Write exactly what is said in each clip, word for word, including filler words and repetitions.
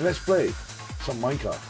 Let's play some Minecraft.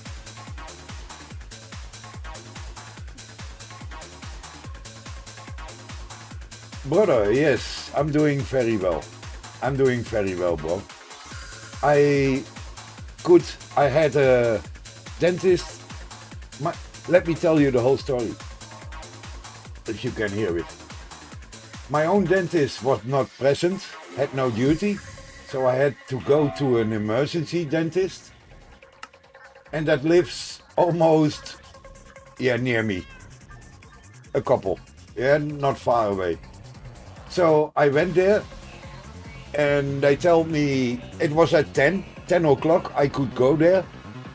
Brother, yes, I'm doing very well. I'm doing very well, bro. I could, I had a dentist. My, let me tell you the whole story, if you can hear it. My own dentist was not present, had no duty, so I had to go to an emergency dentist, and that lives almost, yeah, near me. A couple, yeah, not far away. So I went there, and they told me it was at ten, ten o'clock I could go there.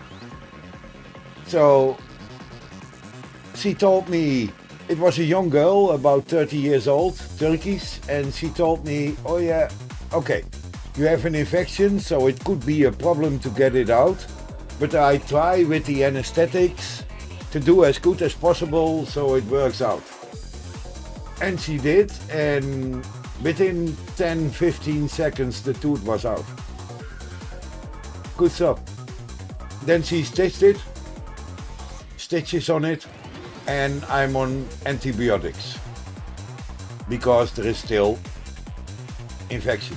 So she told me, it was a young girl, about thirty years old, Turkish, and she told me, oh yeah, okay, you have an infection, so it could be a problem to get it out, but I try with the anesthetics to do as good as possible so it works out. And she did, and within ten fifteen seconds the tooth was out. Good stuff. Then she stitched it, stitches on it, and I'm on antibiotics because there is still infection.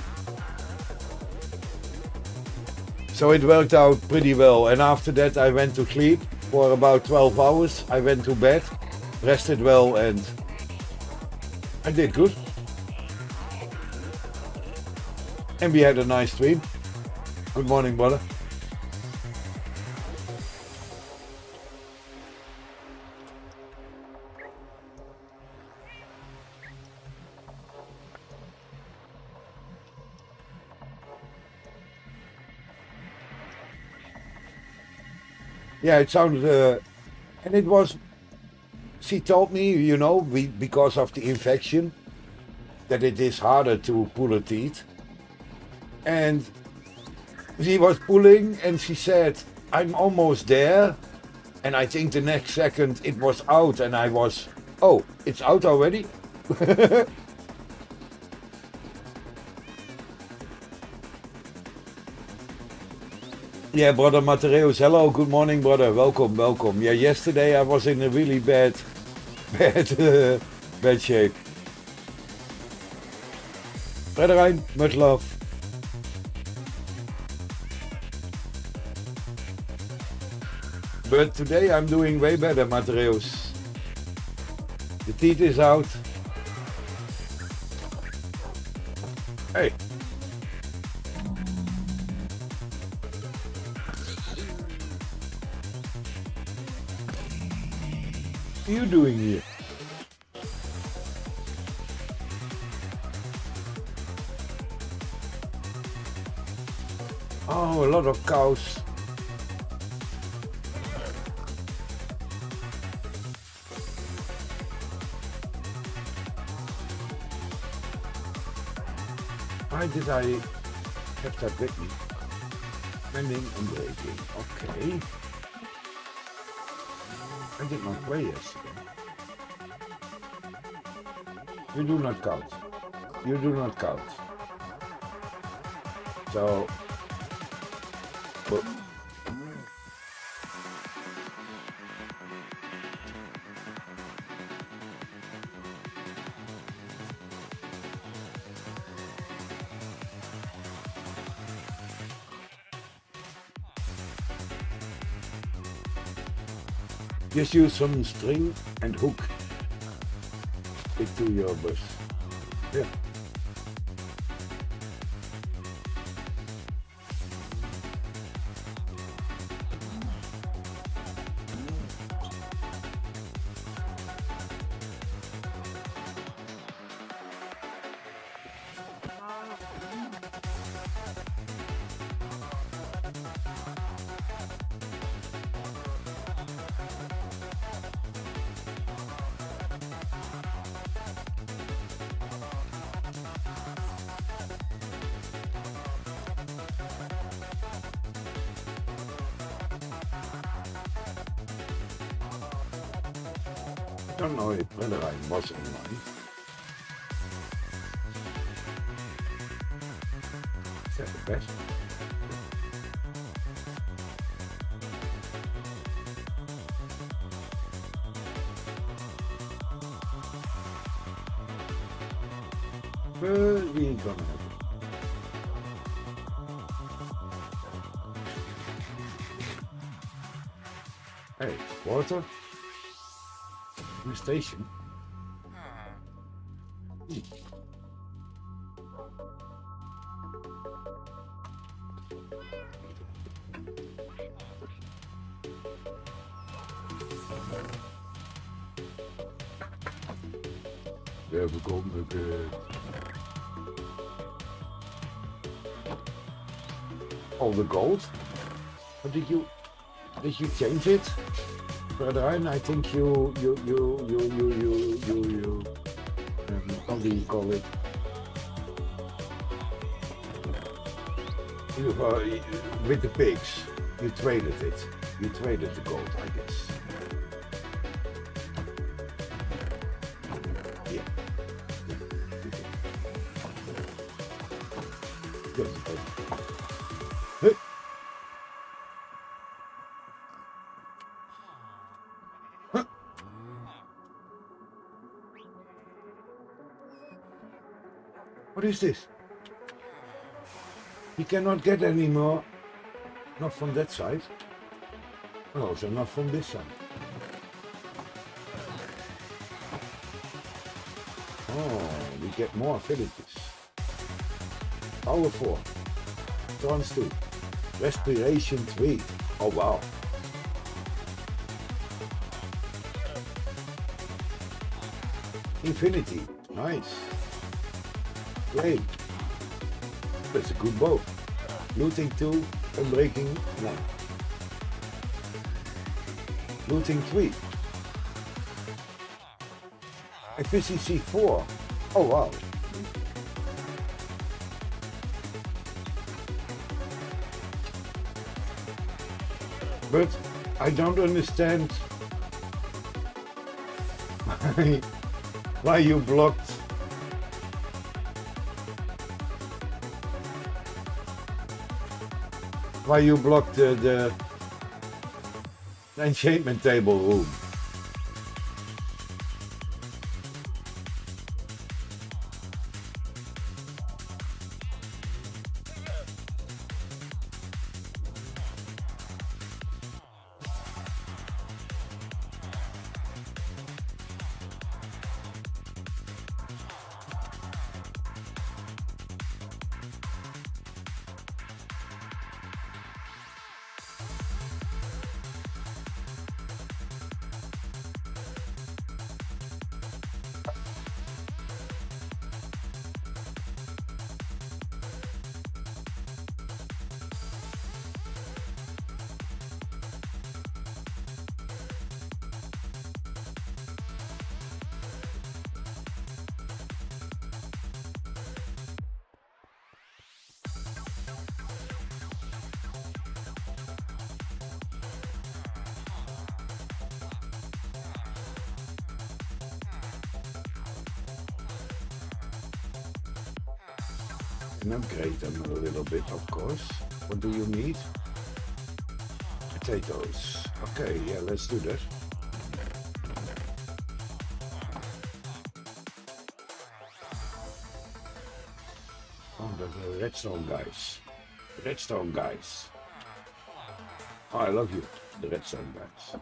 So it worked out pretty well, and after that I went to sleep for about twelve hours. I went to bed, rested well, and I did good. And we had a nice stream. Good morning, brother. Yeah, it sounded, uh, and it was, she told me, you know, we, because of the infection, that it is harder to pull her teeth. And she was pulling and she said, I'm almost there. And I think the next second it was out and I was, oh, it's out already? Yeah, brother Matereus, hello, good morning, brother. Welcome, welcome. Yeah, yesterday I was in a really bad, bad, uh, bad shape. Brother Ryan, much love. But today I'm doing way better, Matereus. The teeth is out. Hey. What are you doing here? Oh, a lot of cows. Why did I have that with me? Bending and breaking. Okay. I did not play yesterday. You do not count. You do not count. So, but just use some string and hook it to your bus. Yeah. I don't know if whether I was online. Is that the best? But we ain't gonna have it. Hey, water? In the station? Hmm. There we go, again. All the gold? Or did you did you change it? Ferdinand, I think you you you you you you you you um, how do you call it? You, uh, with the pigs, you traded it. You traded the gold, I guess. Yeah. Good. Hey. Huh. What is this? You cannot get any more. Not from that side. And also not from this side. Oh, we get more abilities. Power four. Trance two. Respiration three. Oh wow. Infinity. Nice. Great. That's a good bow. Looting two and breaking one. Looting three. Efficiency four. Oh wow. But I don't understand why, why you blocked why you blocked the, the enchantment table room. And upgrade them a little bit, of course. What do you need? Potatoes. Okay, yeah, let's do that. Oh, the redstone guys. Redstone guys. Oh, I love you, the redstone guys.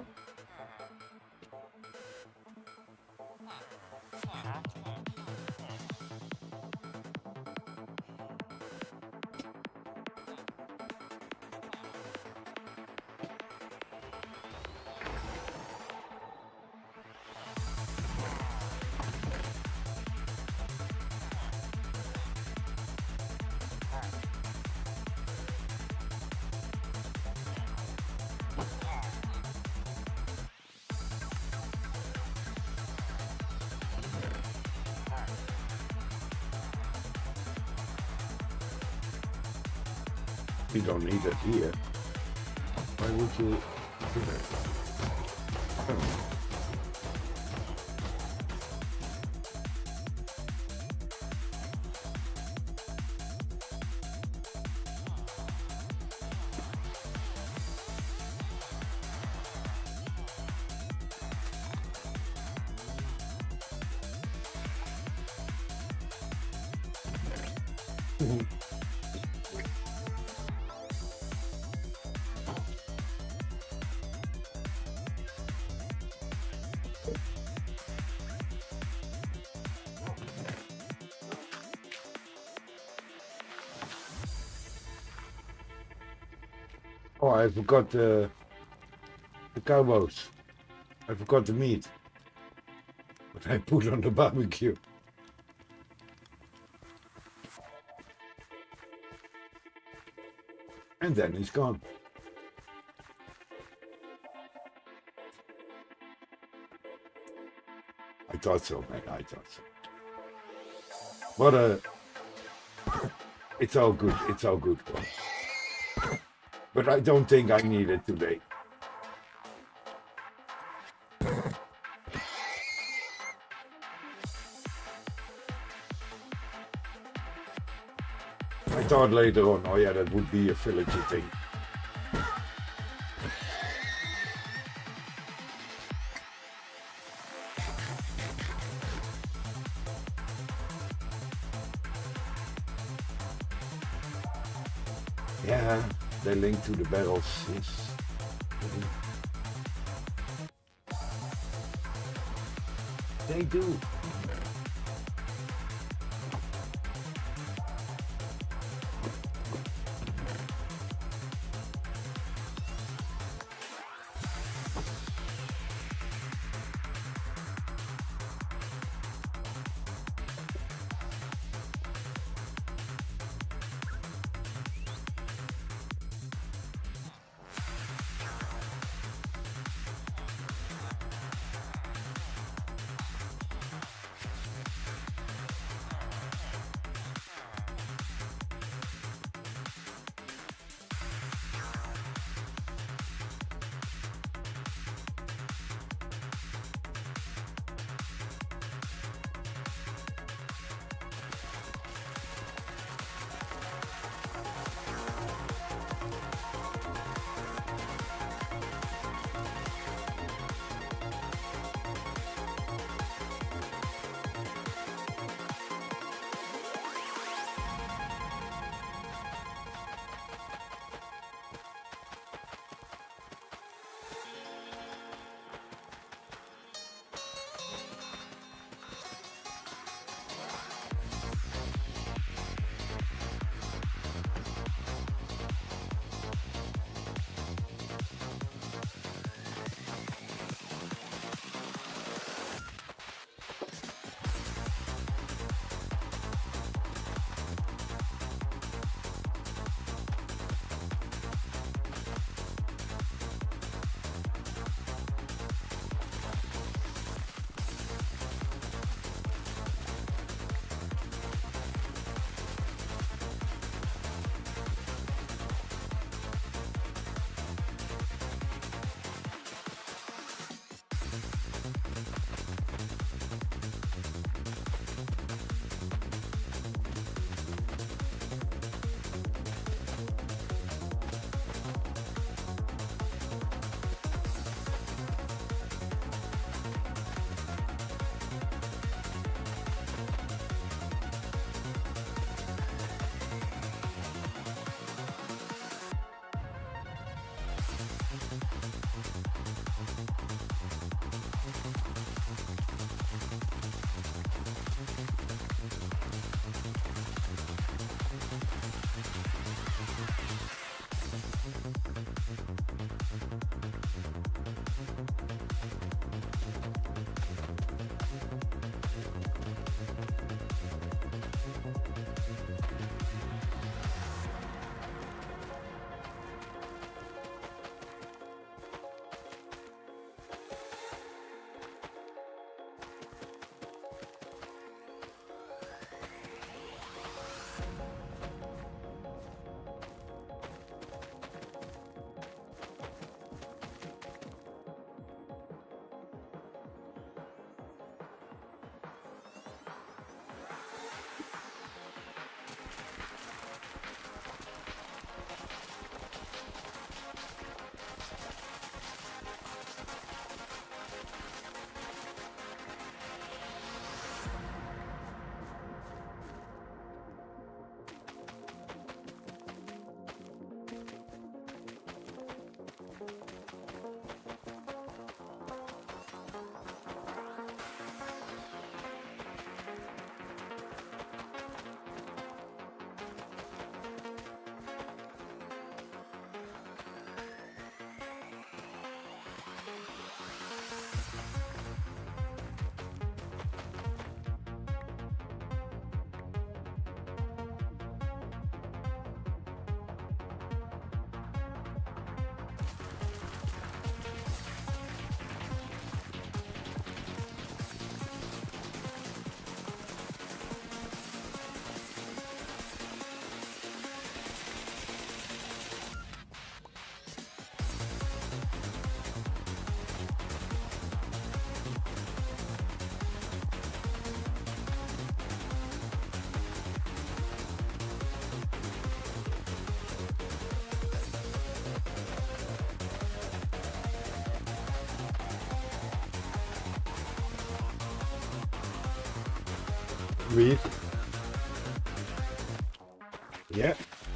You don't need it here. Why would you do that? Oh. Oh, I forgot the, the cowboys. I forgot the meat. But I put on the barbecue. And then it's gone. I thought so, man. I thought so. But uh, it's all good. It's all good. But I don't think I need it today. I thought later on, oh yeah, that would be a villager thing. Yeah, they link to the barrels. Yes. They do. Breathe. Yeah.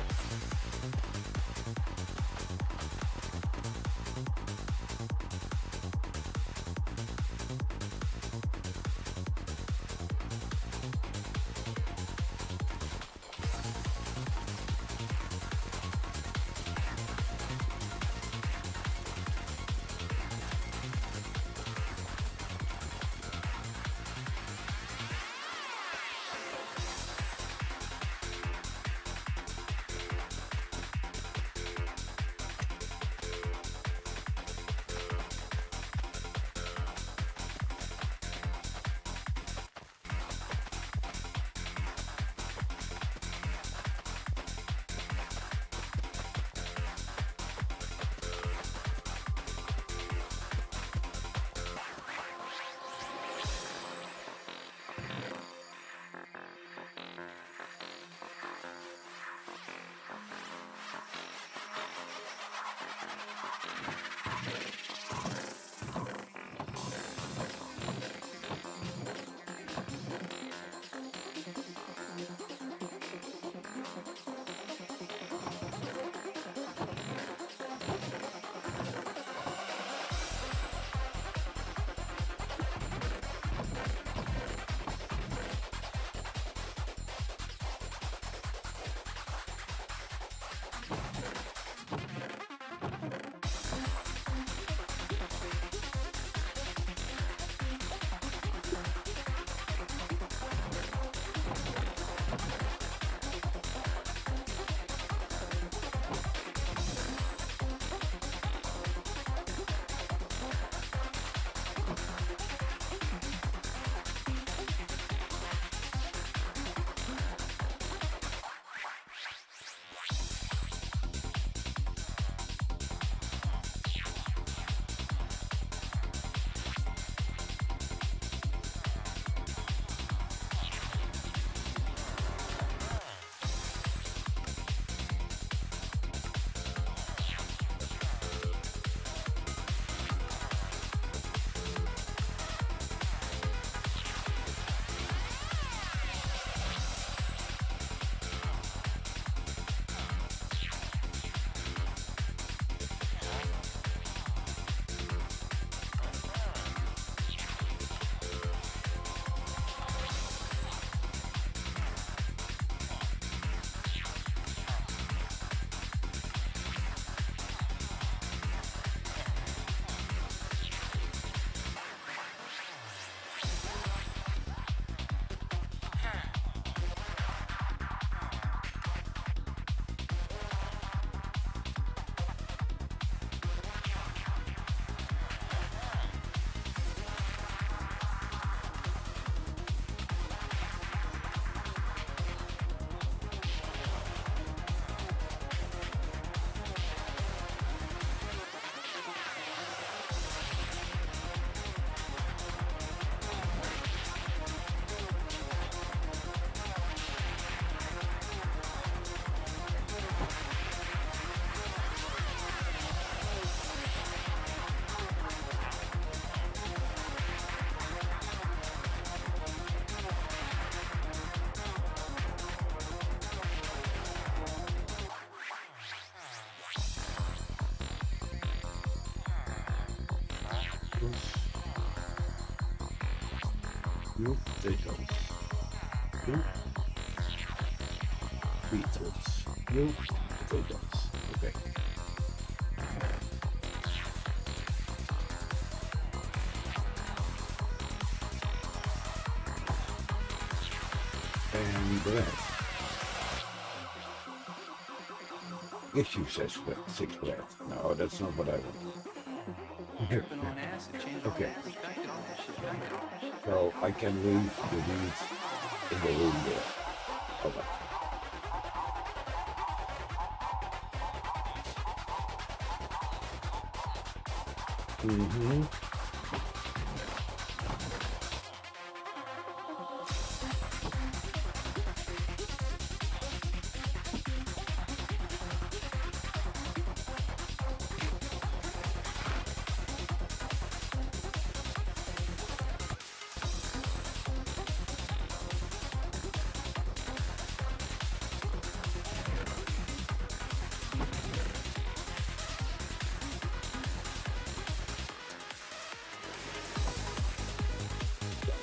You potatoes. You beetles. You potatoes. Okay. And bread. Yes, you said six bread. No, that's not what I want. Okay. So I can leave the weeds in the room there. All right. Mm-hmm.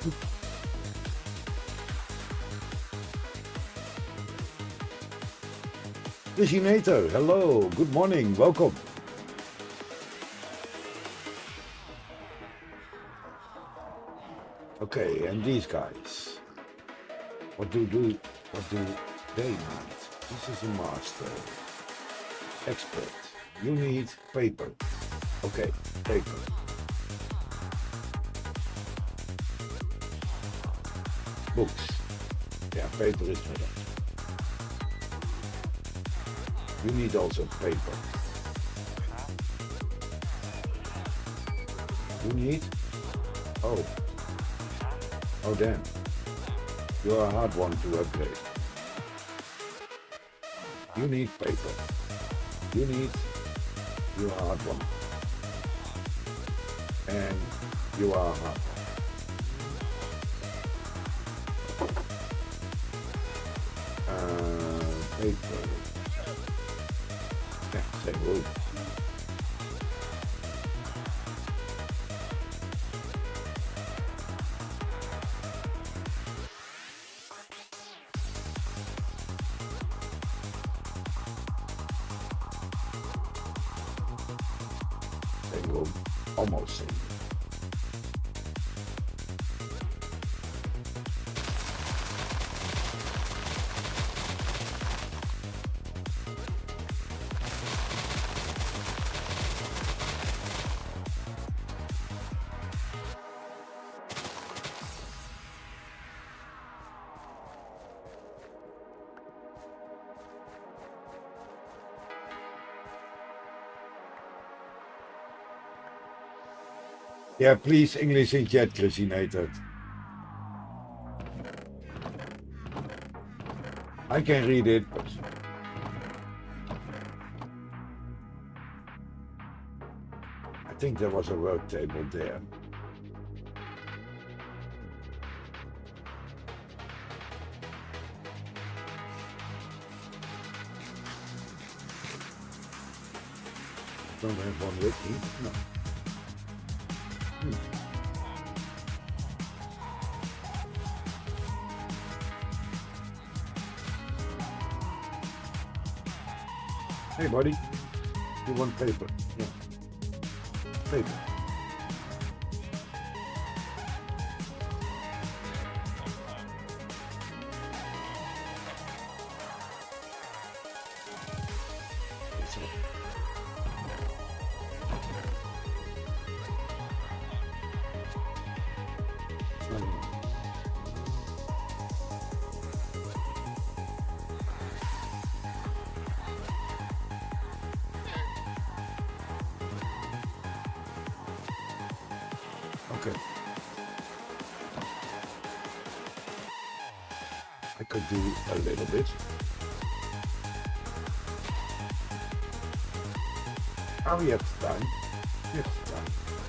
Reginator, hello, good morning, welcome. Okay, and these guys, what do do what do they need? This is a master, expert. You need paper. Okay, paper. Books. Yeah, paper is better. You need also paper. You need? Oh. Oh damn. You're a hard one to upgrade. You need paper. You need you're a hard one. And you are a hard one. Uh, paper. Yeah, same rule. Same rule. Almost same. Yeah, please English in chat, Reginator. I can read it, but I think there was a work table there. Don't have one with me? No. Hmm. Hey buddy, you want paper? Yeah. Paper. That's all. Okay. I could do a little bit. Oh, we have time. We have time.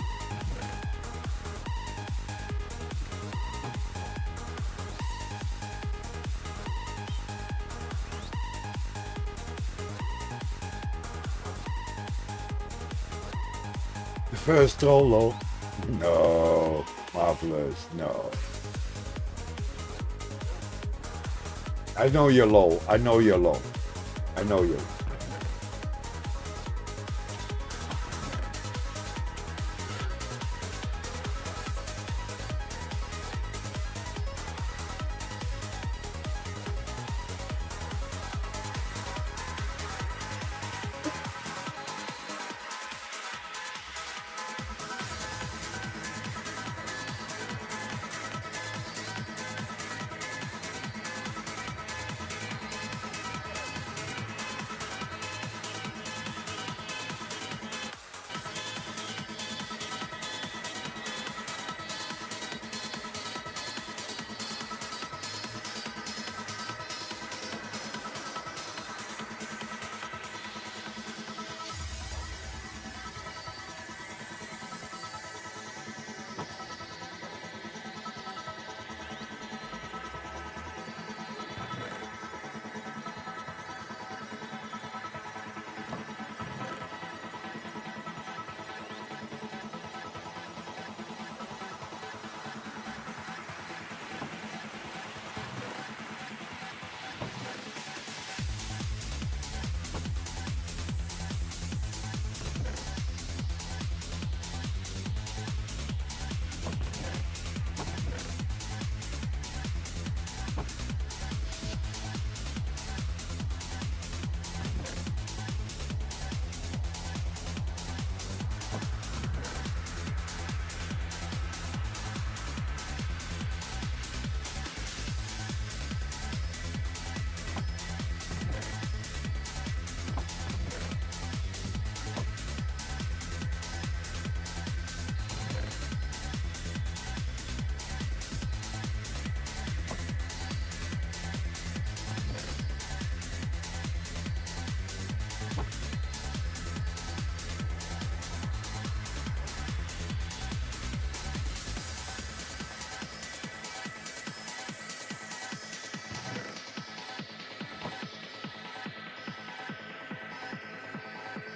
The first troll, though. No, marvelous, no. I know you're low. I know you're low. I know you.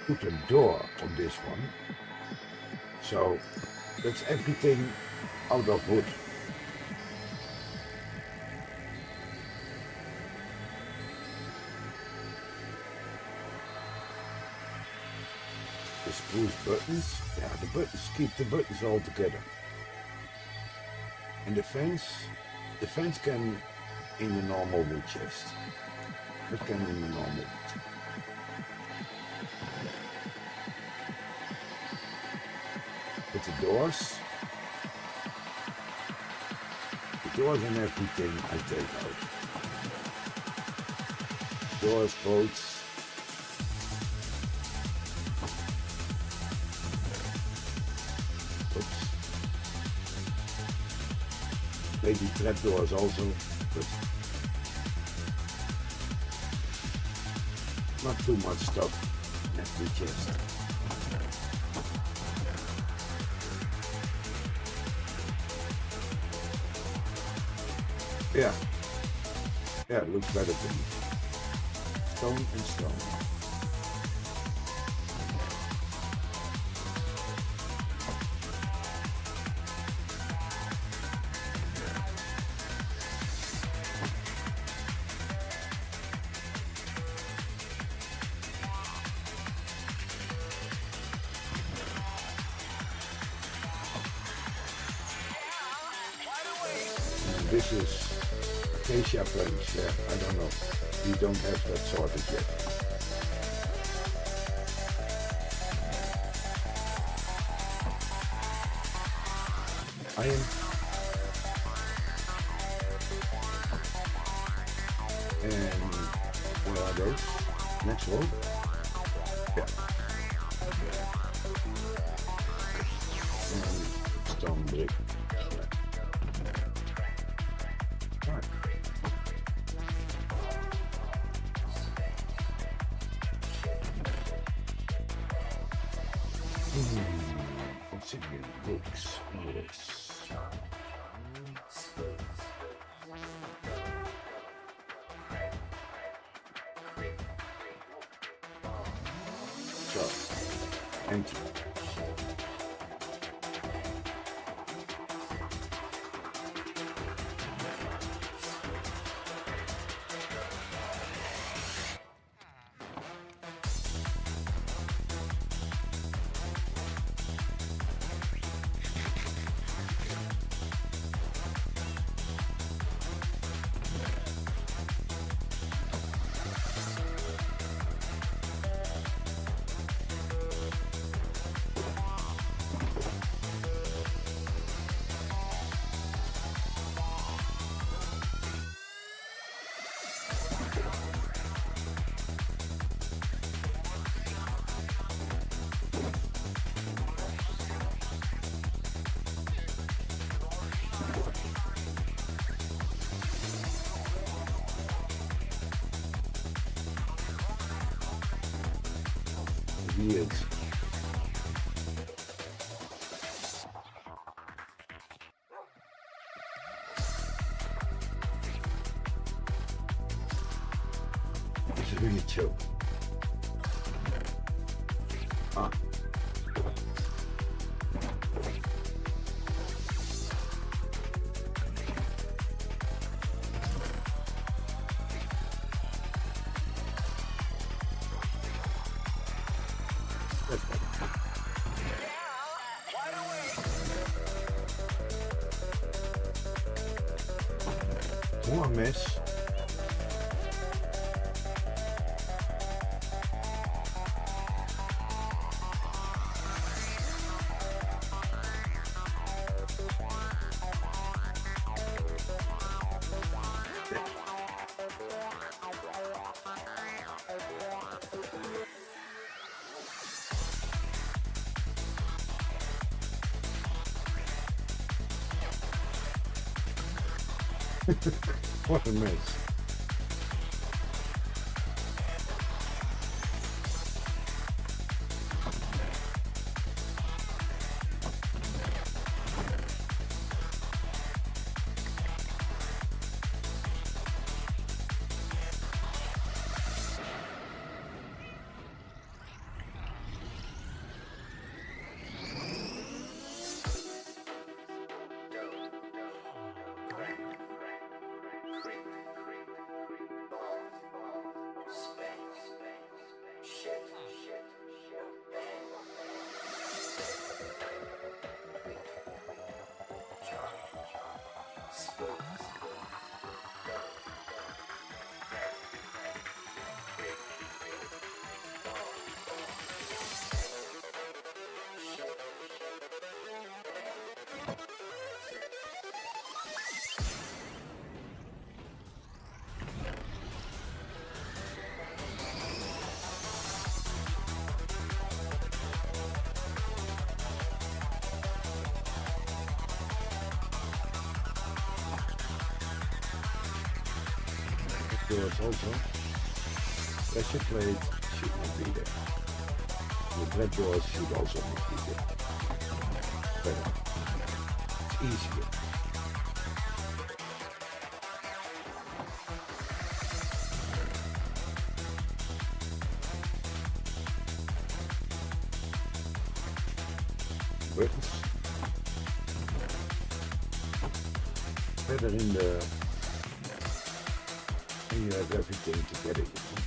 put a door on this one. So that's everything out of wood. The spruce buttons, yeah, the buttons keep the buttons all together. And the fence, the fence can in a normal wood chest. It can in a normal wood. But the doors, the doors and everything I take out. Doors, bolts. Oops. Maybe trapdoors also, but not too much stuff in every chest. Yeah, yeah, it looks better to me. Stone and stone. This is acacia planks, yeah, I don't know. We don't have that sorted yet. Iron. And where are those? Next row? Yeah. And stone brick. What's in here? Books. Yes. So, empty. Weird. It's a really choke. Ah. That's better. More mess. What a mess. doors also. Pressure plate should not be there. The trap doors should also not be there. Better. It's easier. Buttons. Better in the, and you have everything together. You know?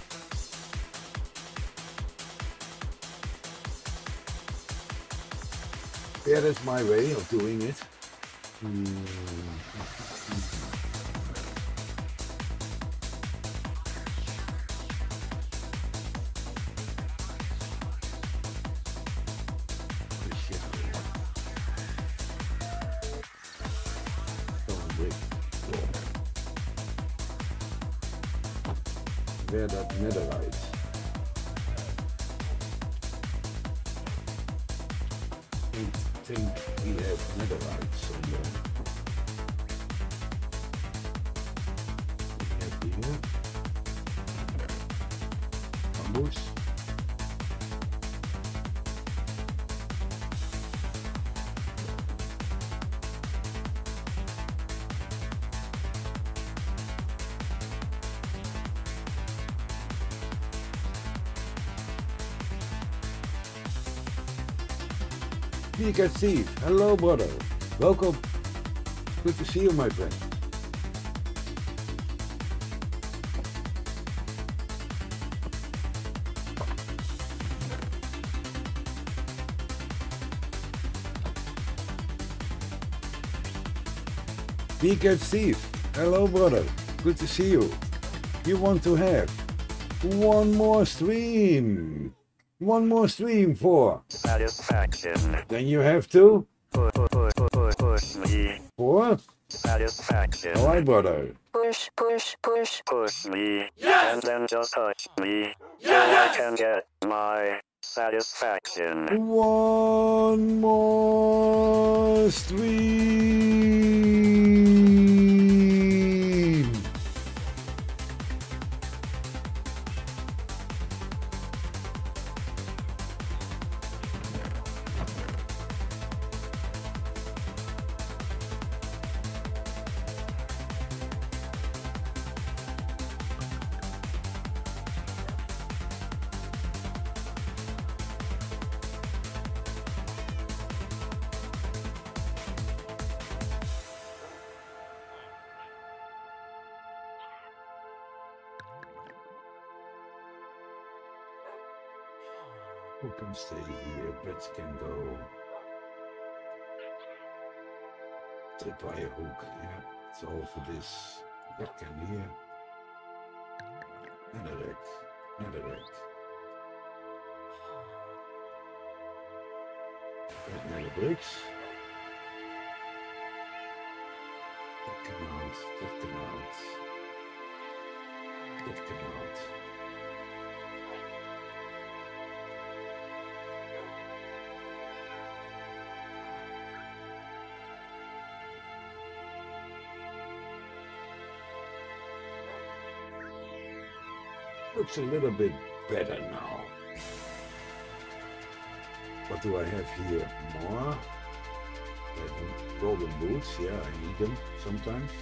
Yeah, that's my way of doing it. Mm. Where that netherite. I think we have netherite somewhere. We have here. Bamboos. Speak at Steve. Hello, brother. Welcome. Good to see you, my friend. Speak at Steve. Hello, brother. Good to see you. You want to have one more stream. One more stream for satisfaction. Then you have to Push, push, push, push me. for Satisfaction. Alright, brother. Push, push, push, push me. Yes! And then just touch me. Yes! So I can get my satisfaction. One more stream. Who can stay here? Pets can go. Tripwire hook, yeah. It's all for this. That can here. Netherrack. Netherrack. Red nether bricks. That can out. That can out. That can out. Looks a little bit better now. What do I have here? More? Golden boots, yeah, I need them sometimes.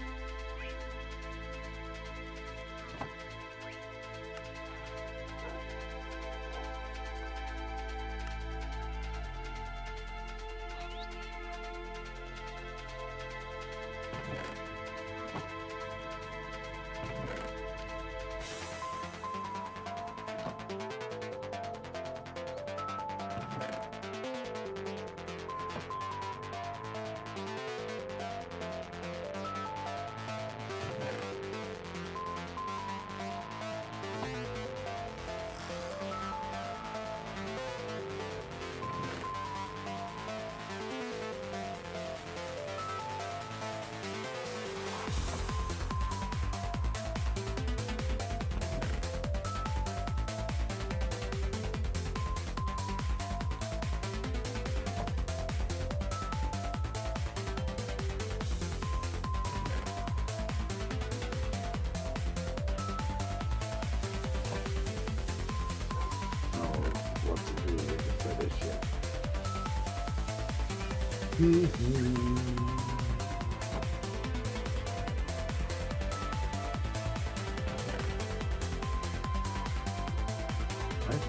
Right?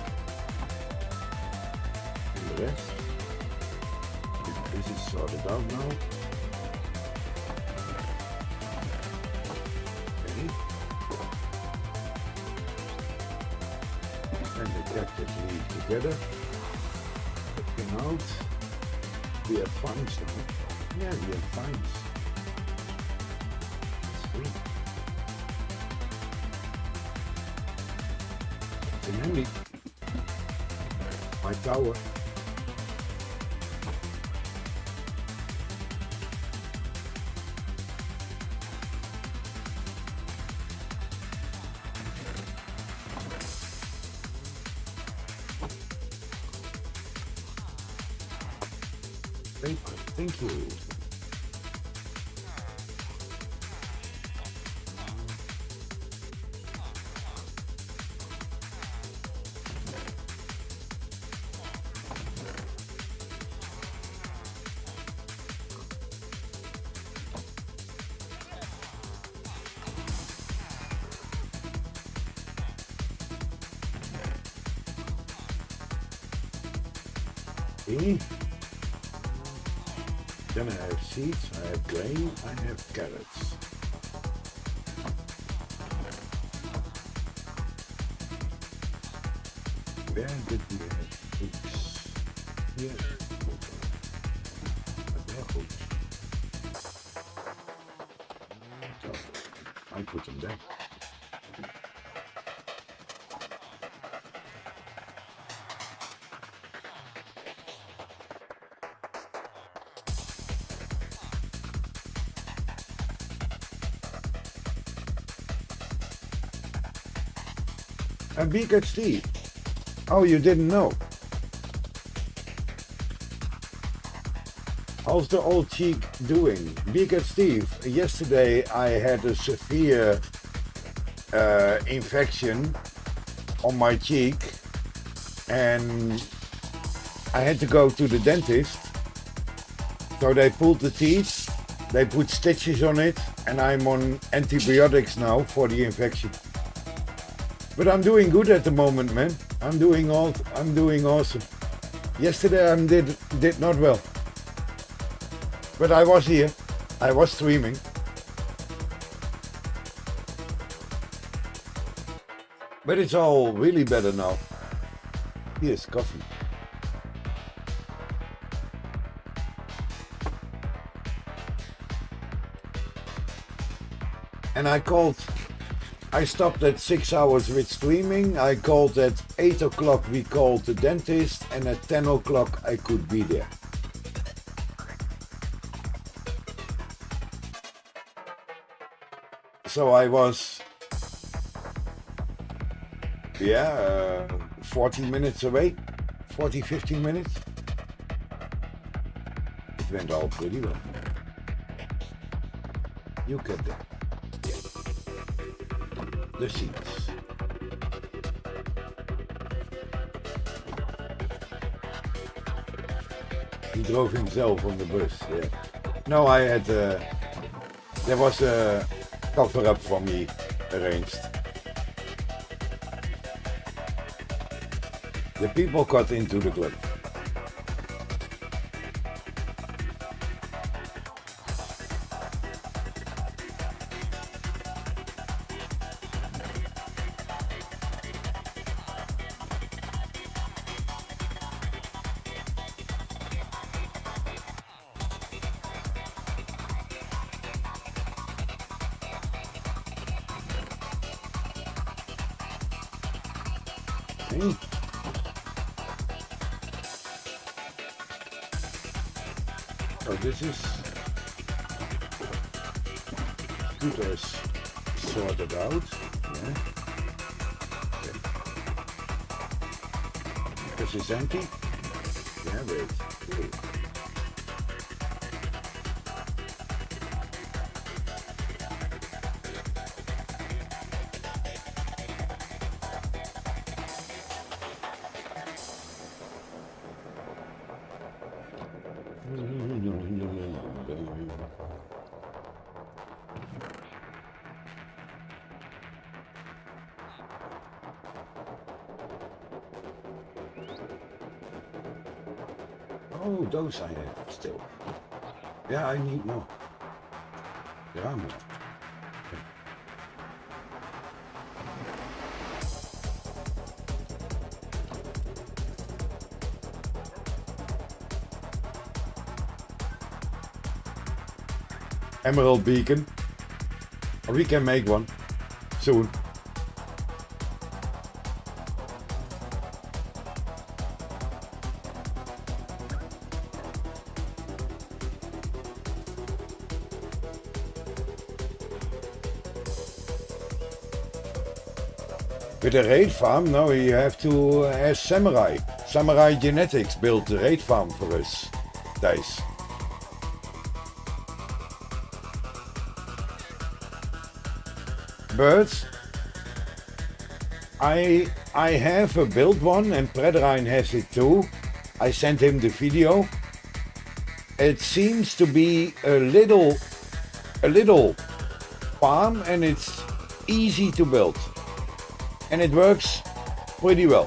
And the rest. This is sorted out now. Okay. And the captures lead together. Come out. We have fines now. Yeah, we have fines. It's free. It's an handy. My tower. Paper, thank you. Okay. Then I have seeds, I have grain, I have carrots. Where did we have figs? Here. But they're good. So, I put them there. And Beak at Steve. Oh, you didn't know. How's the old cheek doing? Beak at Steve. Yesterday I had a severe uh, infection on my cheek and I had to go to the dentist. So they pulled the teeth, they put stitches on it, and I'm on antibiotics now for the infection. But I'm doing good at the moment, man. I'm doing all. I'm doing awesome. Yesterday I did did not well, but I was here. I was streaming. But it's all really better now. Here's coffee. And I called. I stopped at six hours with streaming. I called at eight o'clock, we called the dentist, and at ten o'clock I could be there. So I was, yeah, uh, forty minutes away, forty, fifteen minutes. It went all pretty well. You get there. The seats. He drove himself on the bus, yeah. No, I had, uh, there was a cover-up for me arranged. The people got into the club. Okay. So this is scooters sorted out. Yeah. Okay. This is empty. Yeah, wait. Okay. Oh, those I have still. Yeah, I need more. There are more. Emerald beacon. We can make one soon. With a raid farm, now you have to ask Samurai. Samurai Genetics built the raid farm for us, guys. But I I have a built one and Predrine has it too. I sent him the video. It seems to be a little a little farm and it's easy to build. And it works pretty well.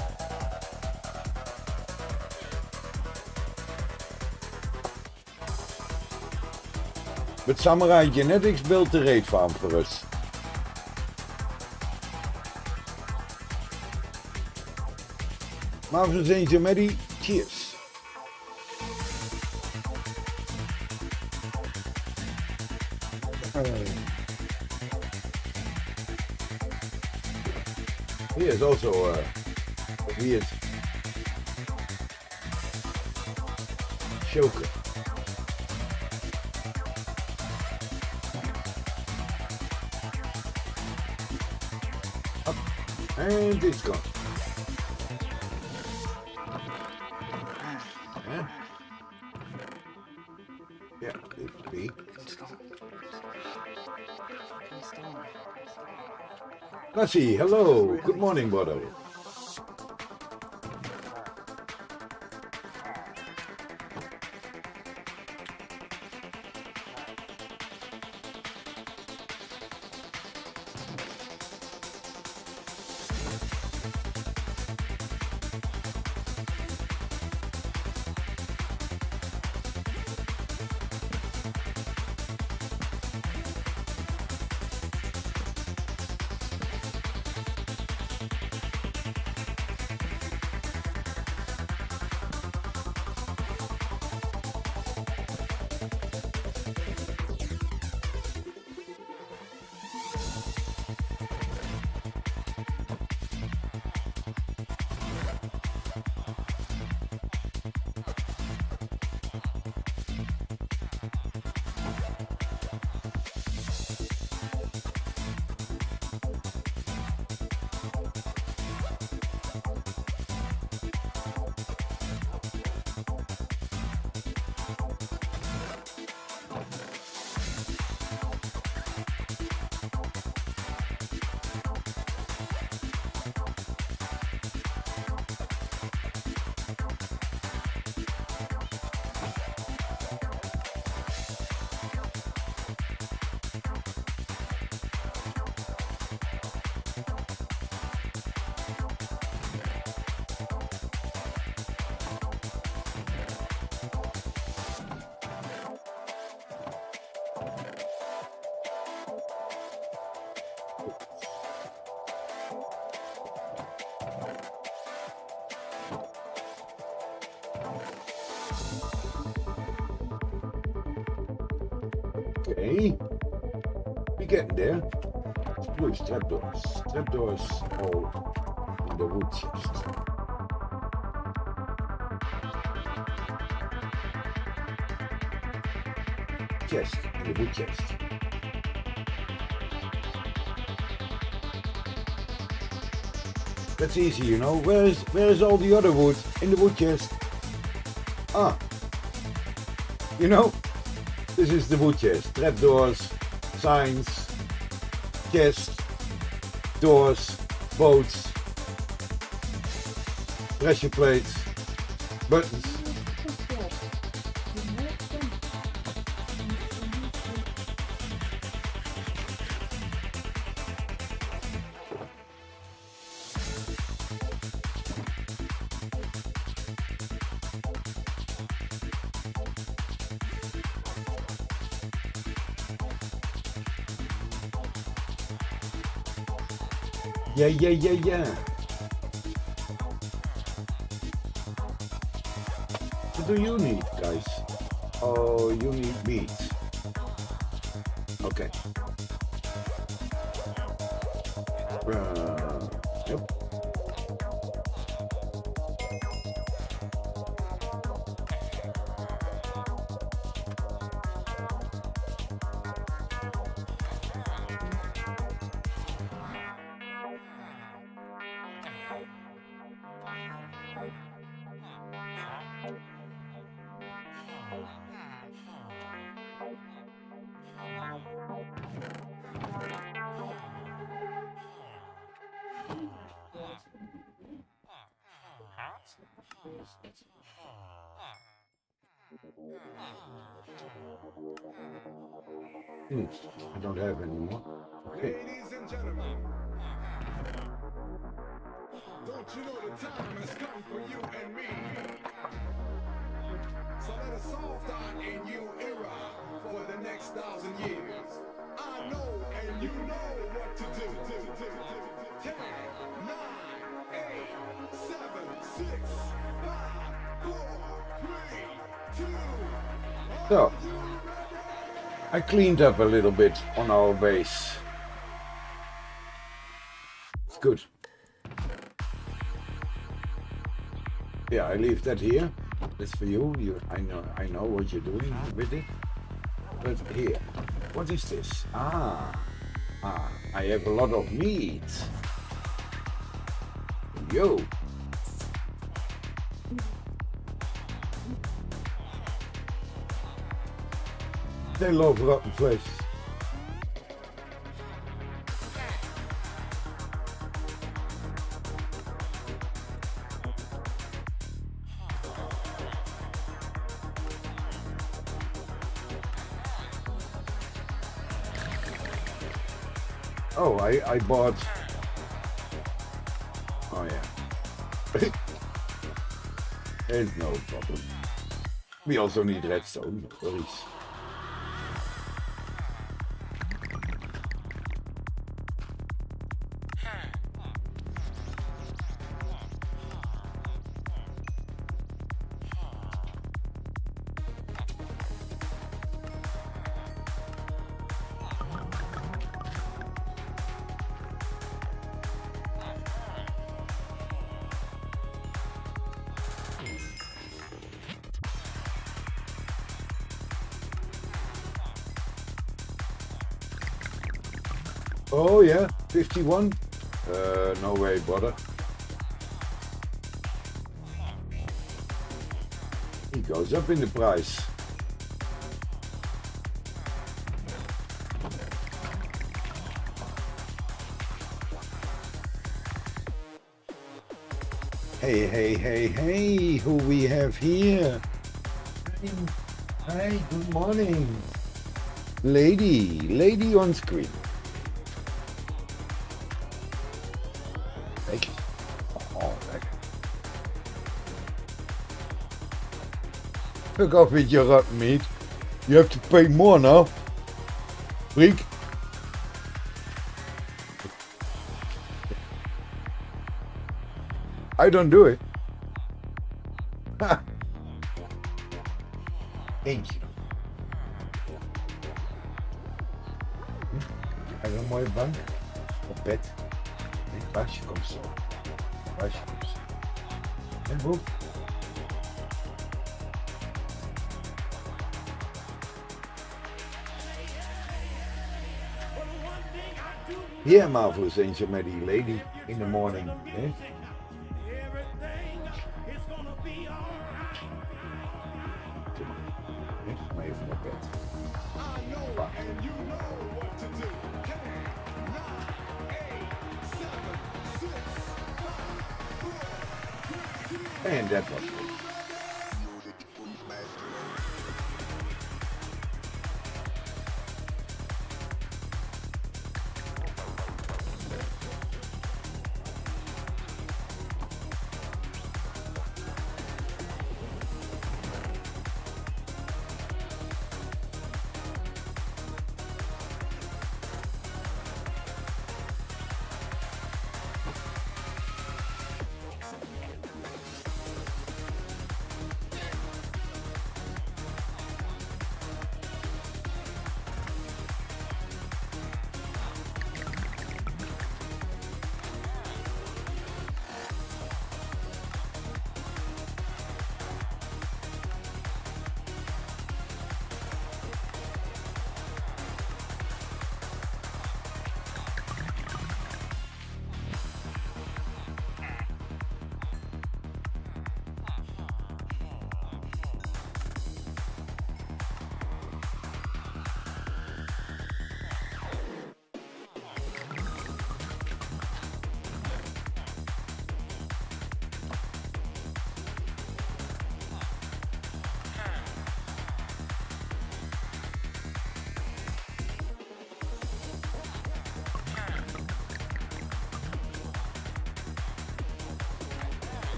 But Samurai Genetics built the raid farm for us. Marvelous Angel Medi, cheers. Uh, Here's also uh, a weird choker. Up, and it's gone. Yeah, yeah, it's big. Let's see, hello, good morning, Bodo. Okay, we're getting there. Spruce trapdoors. Trapdoors all in the wood chest. Chest, in the wood chest. That's easy, you know. Where is where is all the other wood in the wood chest? Ah, you know. This is the wood chest. Trapdoors, signs, chest, doors, boats, pressure plates, buttons. Yeah, yeah, yeah, yeah. What do you need, guys? Oh, you need meat. Okay. Uh, yep. Hmm. I don't have any more. Okay. Ladies and gentlemen, don't you know the time has come for you and me? So let us all start a new era for the next thousand years. I know and you know what to do. Ten, nine, eight, seven, six, five, four, three, two, So, I cleaned up a little bit on our base. It's good. Yeah, I leave that here. That's for you. You, I know, I know what you're doing with it. But here, what is this? Ah, ah, I have a lot of meat. Yo. They love rotten flesh. Oh, I, I bought... Oh, yeah. There's no problem. We also need redstone, no worries. Oh yeah, fifty-one? Uh, no way, brother. He goes up in the price. Hey, hey, hey, hey, who we have here? Hi, good morning. Lady, lady on screen. Lekker. Oh, lekker. Fuck off with your rotten meat. You have to pay more now. Freak. I don't do it. Ha. Eentje. Heb je een mooie bank? Op bed. Dit pasje komt zo. Pasje komt zo. En boek. Yeah, Marvelous Angel met die lady in the morning. Eh? Maar even op bed. And that was it.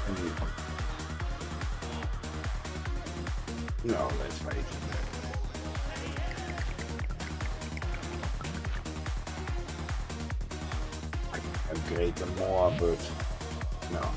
No, let's face it. I can upgrade them more, but no.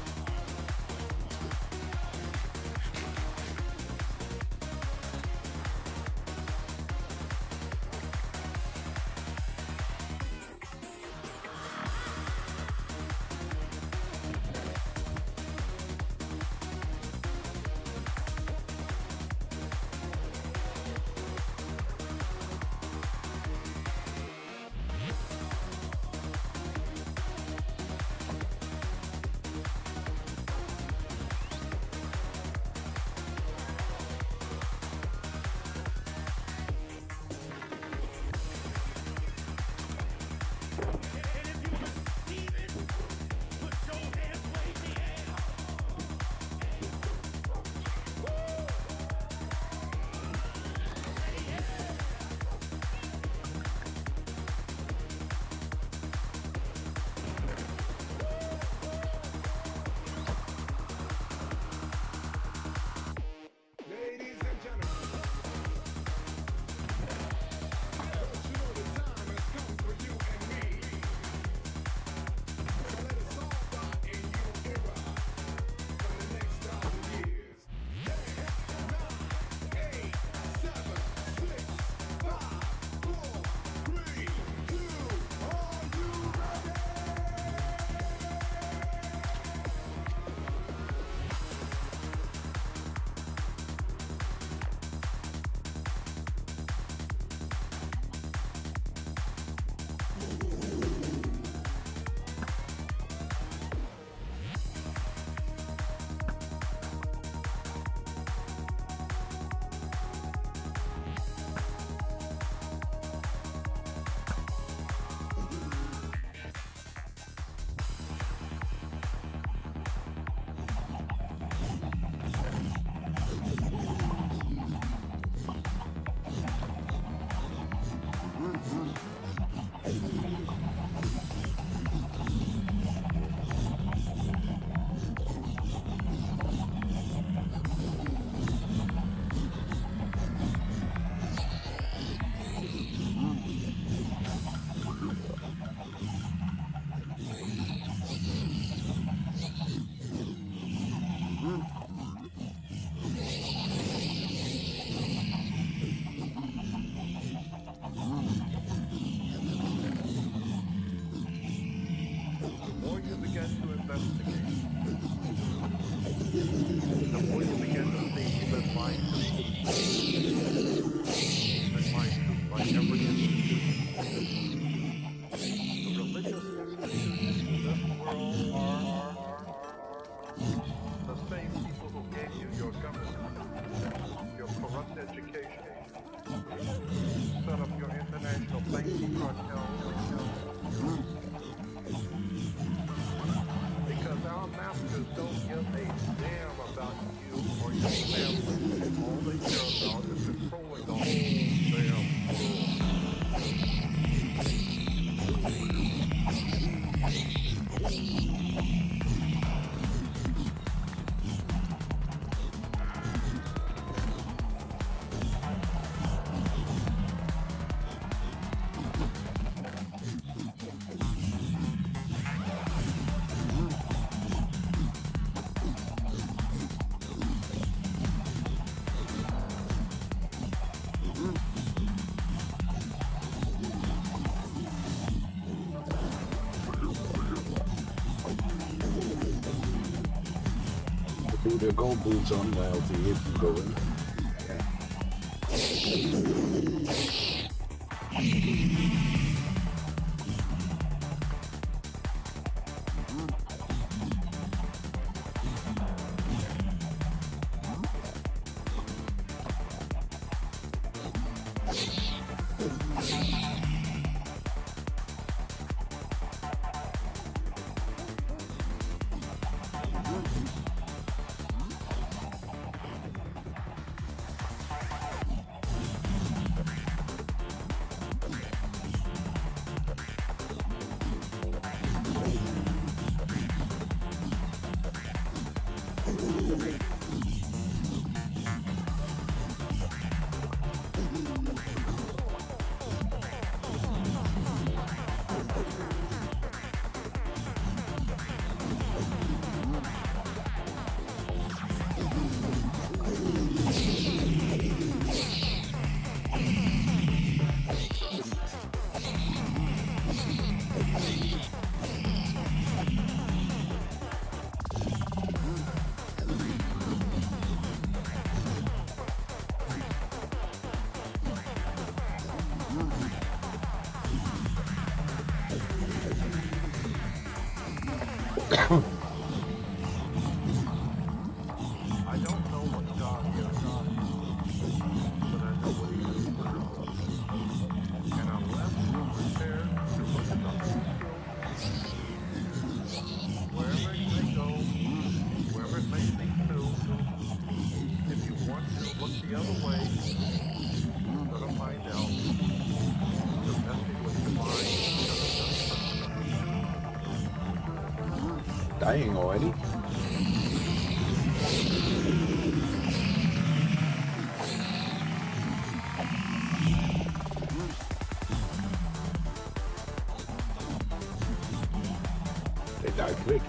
Do the gold boots on while the hip going. I don't know what God is, but I know what He is. And unless we're prepared to look at the whole film, wherever it may go, wherever it may lead to, if you want to look the other way, you're going to find out the message was divine. Dying already? They die quick.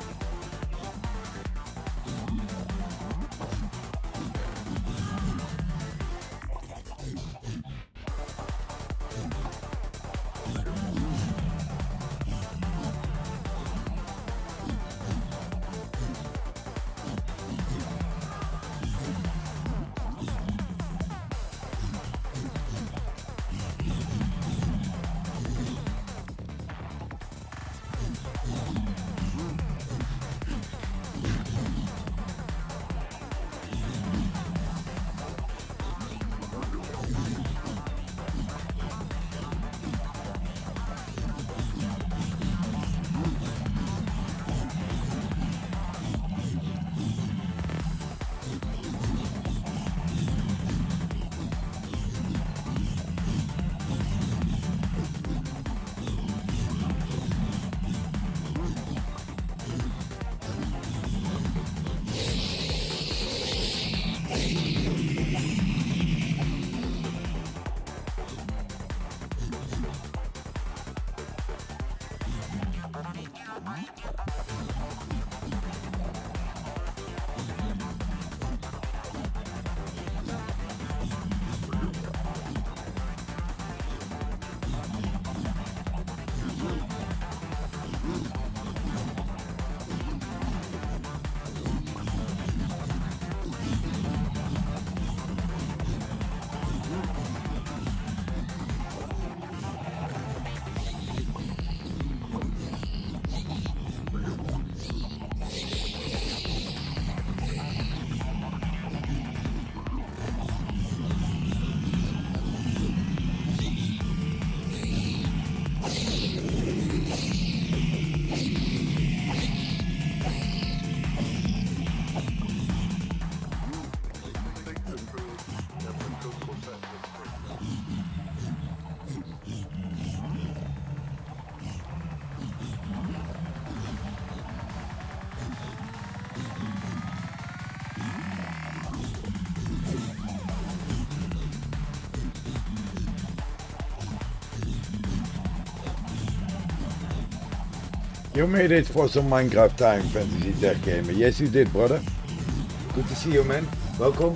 You made it for some Minecraft time, Fantasy Tech Gamer. Yes, you did, brother. Good to see you, man. Welcome.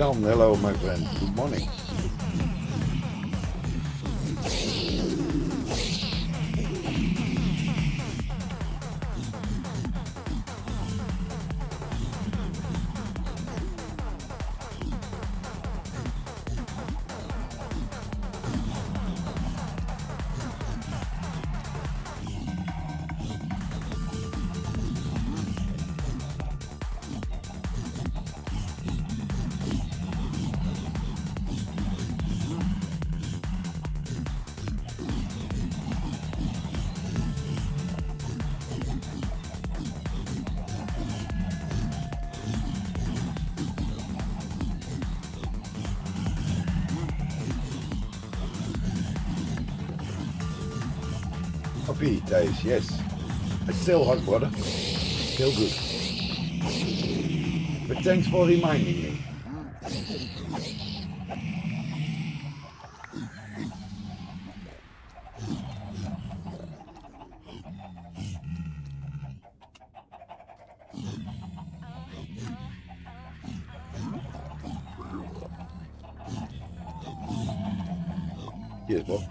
Don, hello my friend. Good morning. Happy days, yes. It's still hot, brother. Still good. But thanks for reminding me. Yes, Bob.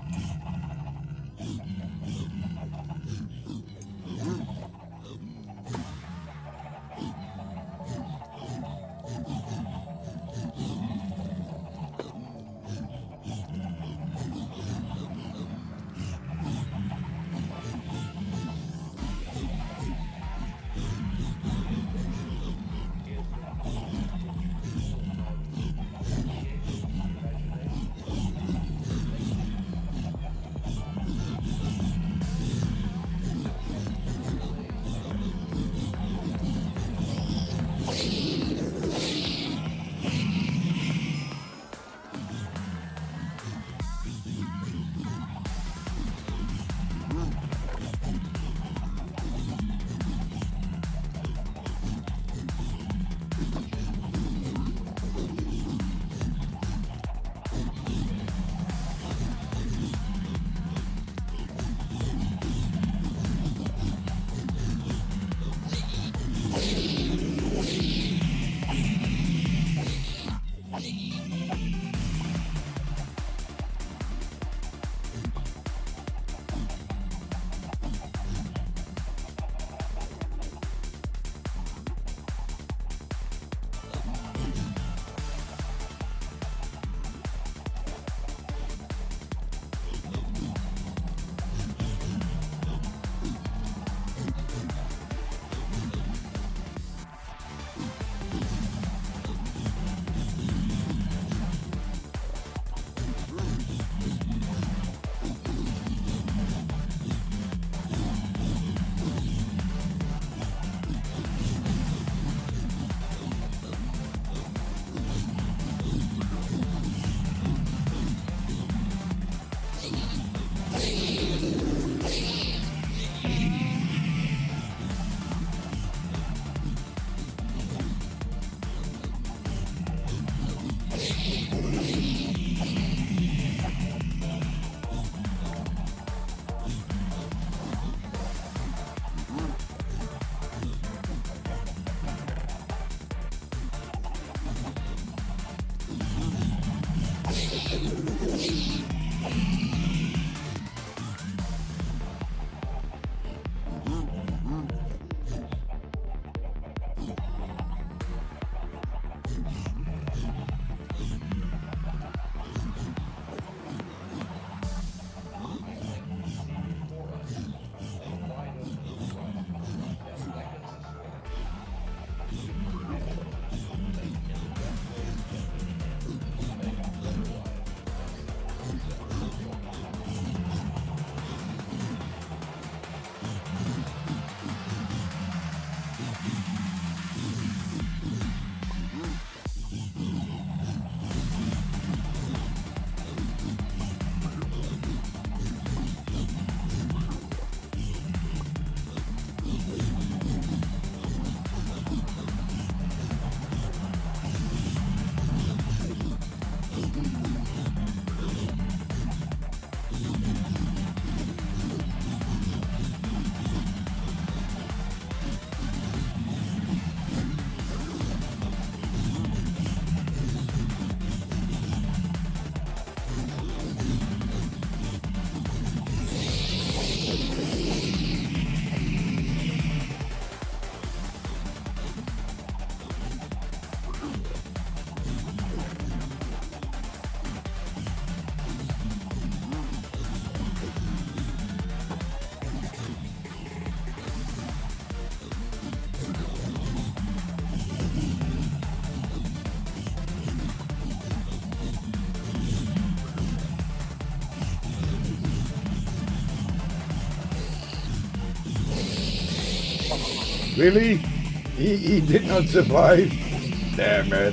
Really? He, he did not survive? Damn it.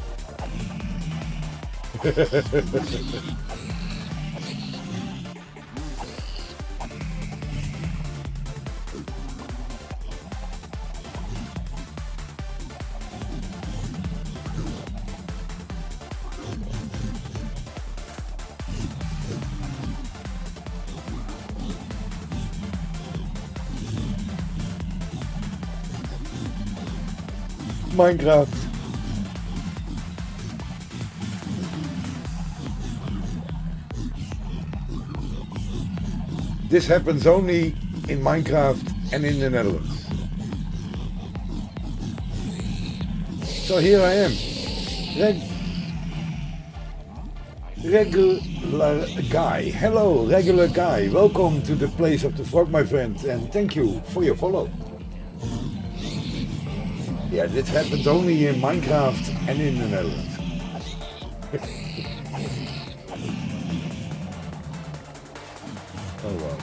Minecraft. This happens only in Minecraft and in the Netherlands. So here I am. Reg regular guy. Hello, regular guy. Welcome to the place of the frog, my friend, and thank you for your follow. Yeah, this happens only in Minecraft and in the Netherlands. Oh well.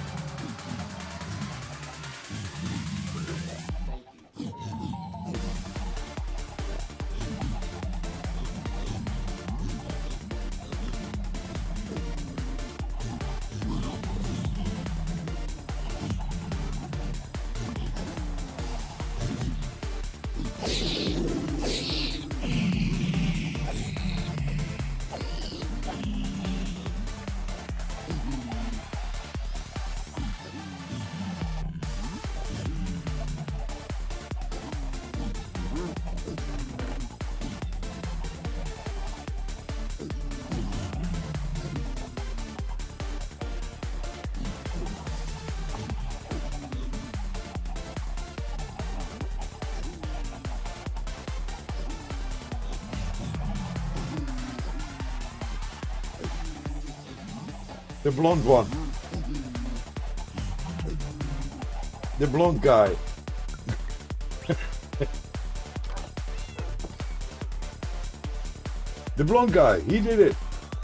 The blonde one. The blonde guy. The blonde guy, he did it.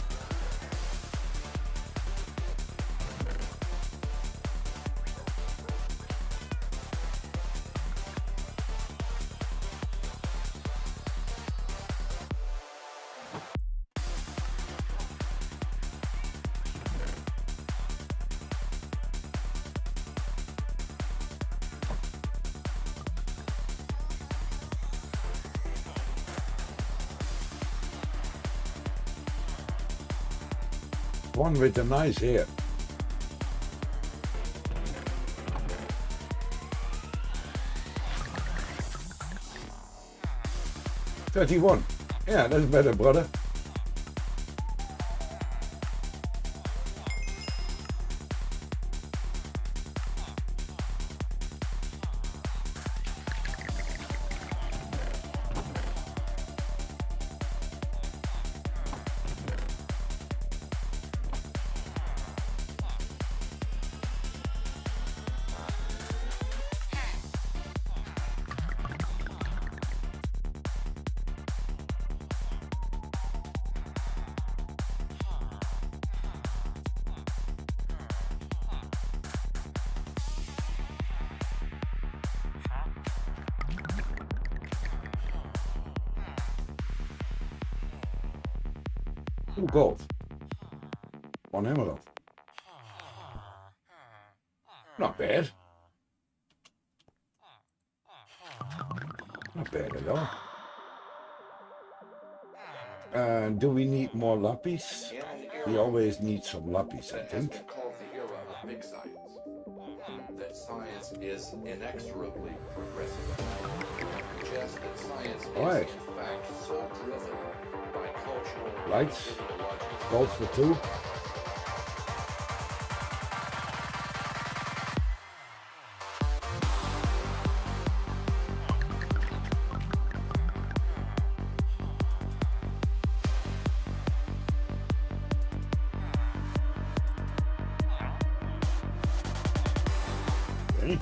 One with a nice hair. thirty-one. Yeah, that's better, brother. Ooh, gold. One emerald. Not bad. Not bad at all. Uh, do we need more lapis? We always need some lapis, I think. Called the era of big science. That science is inexorably progressive. Just that science is All right. in fact so driven by cultural Lights. ideological Gold for two. Okay.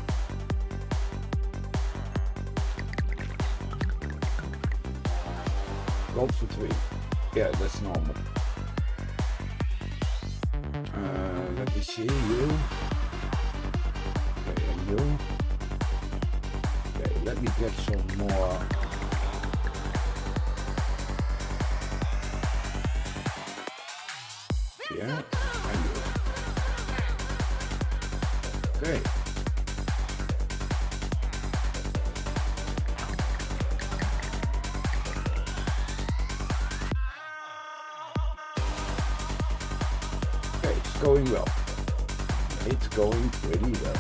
Gold for three. Yeah, that's normal. Uh, let me see you. Okay, and you. Okay, let me get some more. Yeah, and good. Okay. Okay, it's going well. It's going pretty well.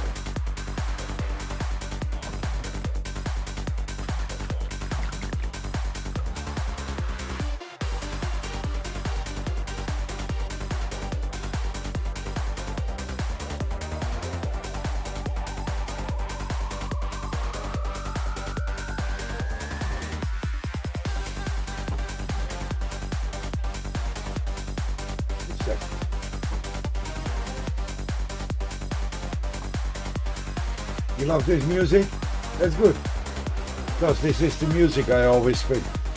You love this music? That's good. Because this is the music I always pick.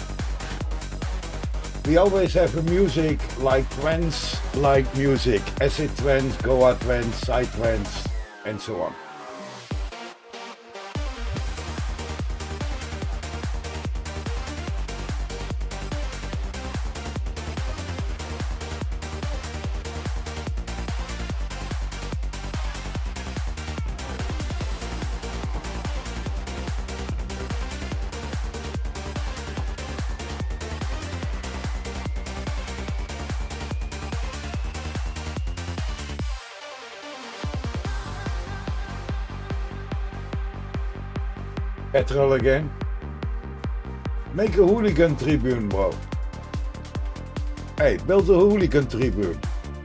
We always have a music like trance, like music. Acid trance, Goa trance, side trance, and so on. Petrol again. Make a hooligan tribune, bro. Hey, build a hooligan tribune.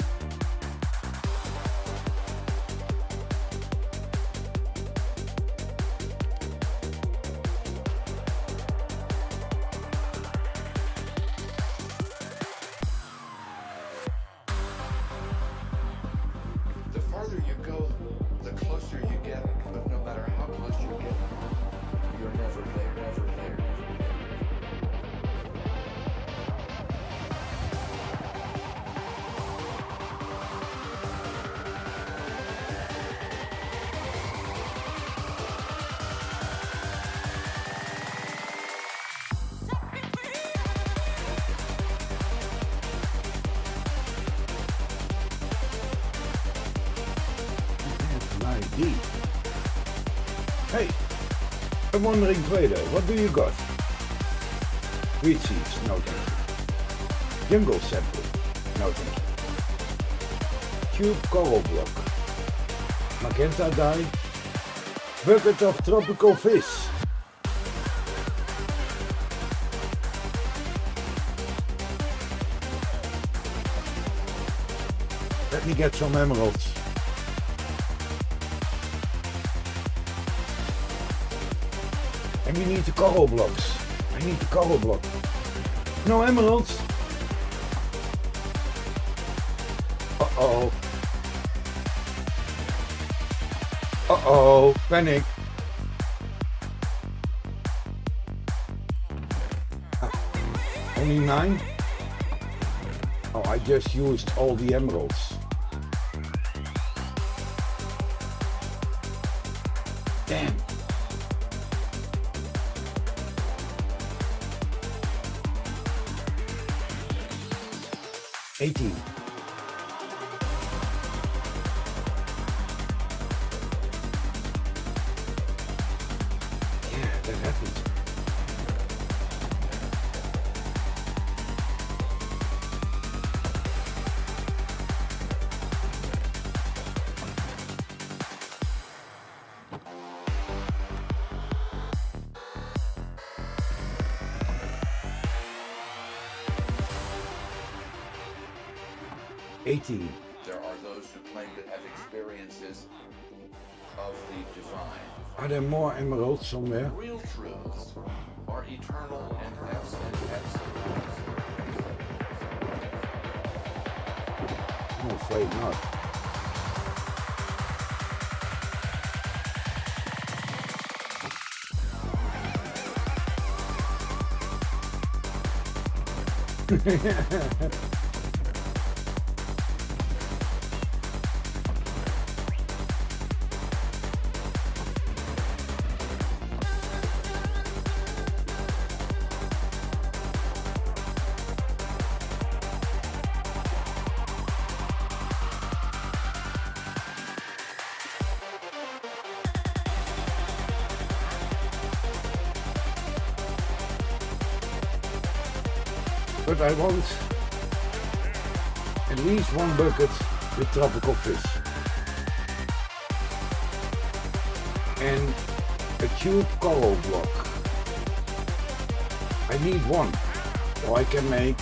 The farther you go, the closer you get, but no matter how close you get, you're never there, never there. Deep. Hey, I'm wondering, Trader, what do you got? Wheat seeds, no thank you. Jungle sample, no thank you. Tube coral block. Magenta dye. Bucket of tropical fish. Let me get some emeralds. And we need the coral blocks. I need the coral block. No emeralds. Uh-oh. Uh-oh. Panic. Ah, only nine? Oh, I just used all the emeralds. Damn. eighteen. Yeah, that happens. eighteen. There are those who claim to have experiences of the divine. Are there more emeralds somewhere? Real truths are eternal and absent absolutes. I'm afraid not. but I want at least one bucket with tropical fish. And a tube coral block. I need one, so I can make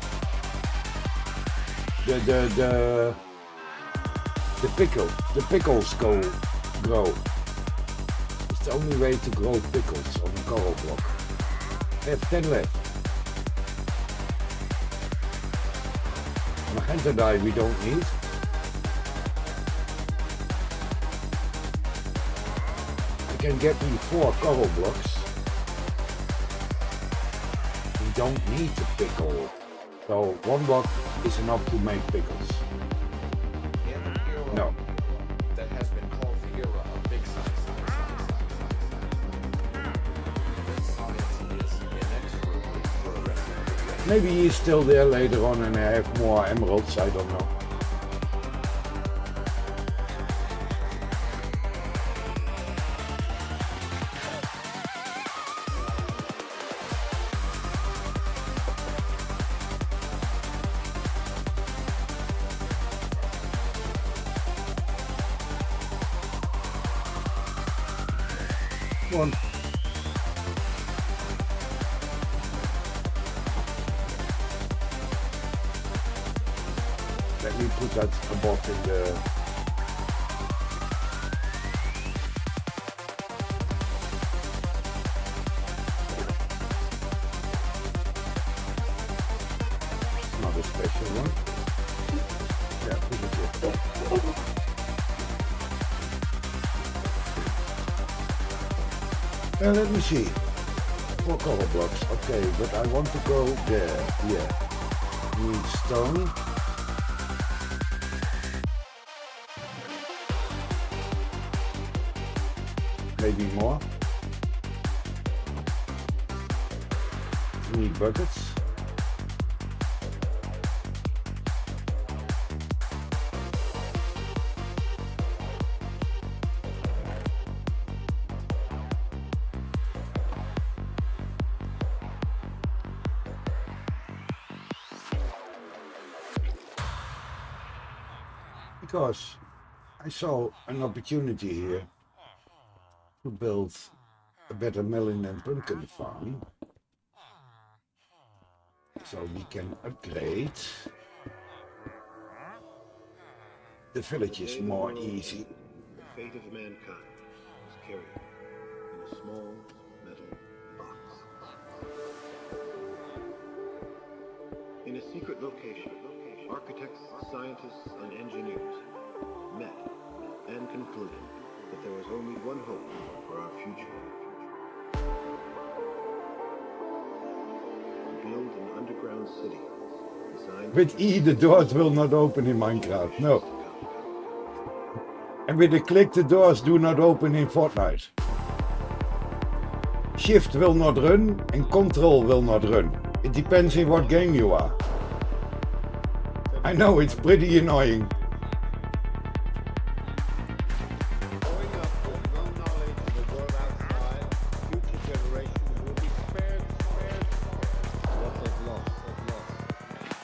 the the the the pickle. The pickles go grow. It's the only way to grow pickles on a coral block. I have ten left. Magenta dye we don't need. I can get me four coral blocks. We don't need to pickle. So one block is enough to make pickles. In an era No. that has been called the era of big science, science is inexorably progressing. Maybe he's still there later on and I have more emeralds, I don't know. One. Let me put that above in the... It's not a special one. Yeah, put it here. Uh, let me see. Four color blocks. Okay, but I want to go there. Yeah. Need stone. Maybe more. Need buckets. Because I saw an opportunity here to build a better melon and pumpkin farm. So we can upgrade the villages more easy. The fate of mankind is carried in a small metal box. In a secret location, architects, scientists, and engineers met and concluded that there was only one hope for our future. To build an underground city designed... With E, the doors will not open in Minecraft, no. And with a click, the doors do not open in Fortnite. Shift will not run and Control will not run. It depends in what game you are. I know, it's pretty annoying. Growing up with no knowledge of the world outside, future generations will be spared, spared what they've lost, they've lost.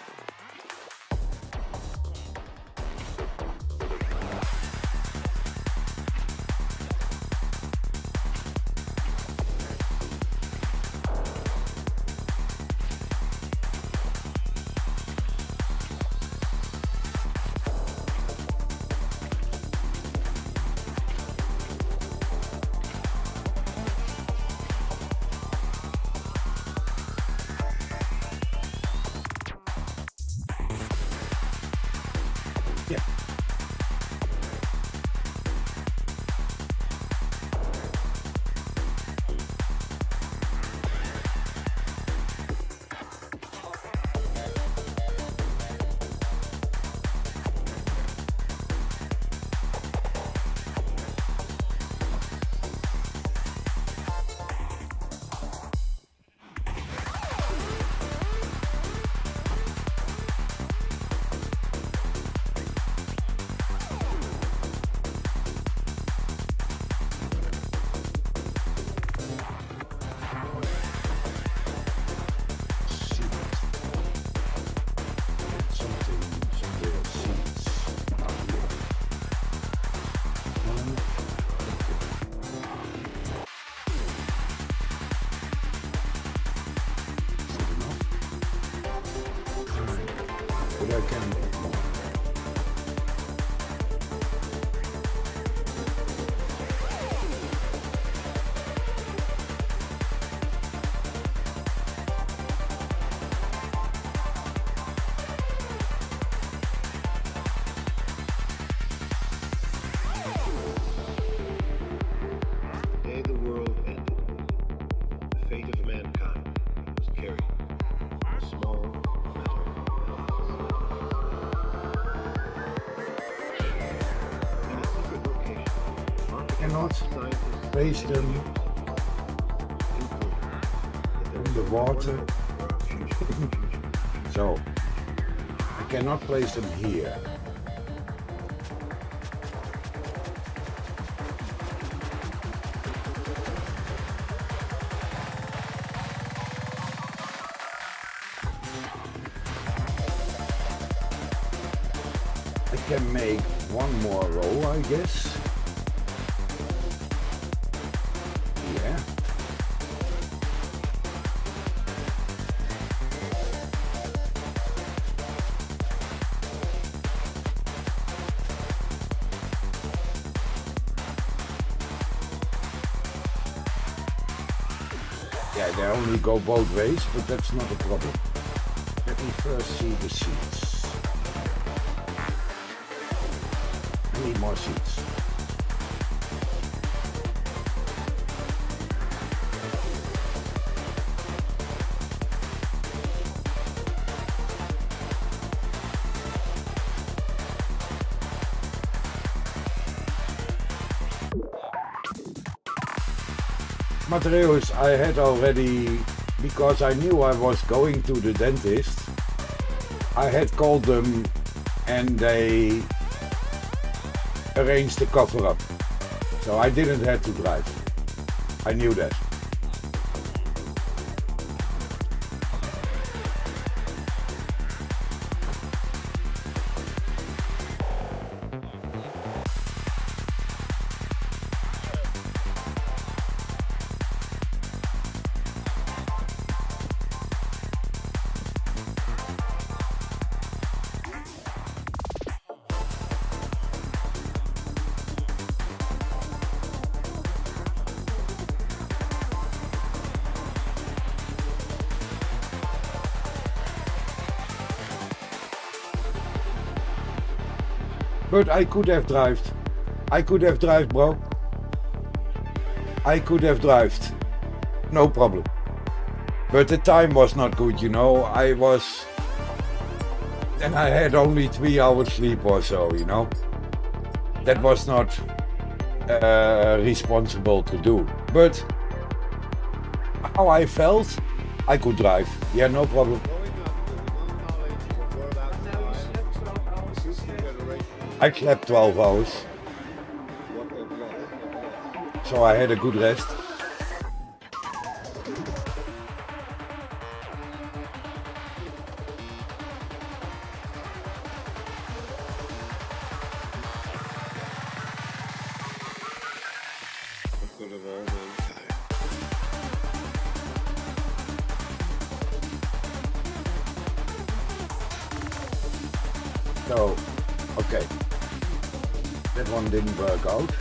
cannot Scientists place them conclude that there in is the only one water. hope for our future, future, So I cannot place them here. I can make one more row, I guess. Yeah. Yeah, they only go both ways, but that's not a problem. Let me first see the seats. I need more seats. Matreus, I had already, because I knew I was going to the dentist, I had called them and they arranged the cover up. So I didn't have to drive. I knew that. But I could have drived. I could have drived, bro. I could have drived. No problem. But the time was not good, you know. I was... And I had only three hours sleep or so, you know. That was not uh, responsible to do. But how I felt, I could drive. Yeah, no problem. I slept twelve hours, so I had a good rest. So, okay. That one didn't work out.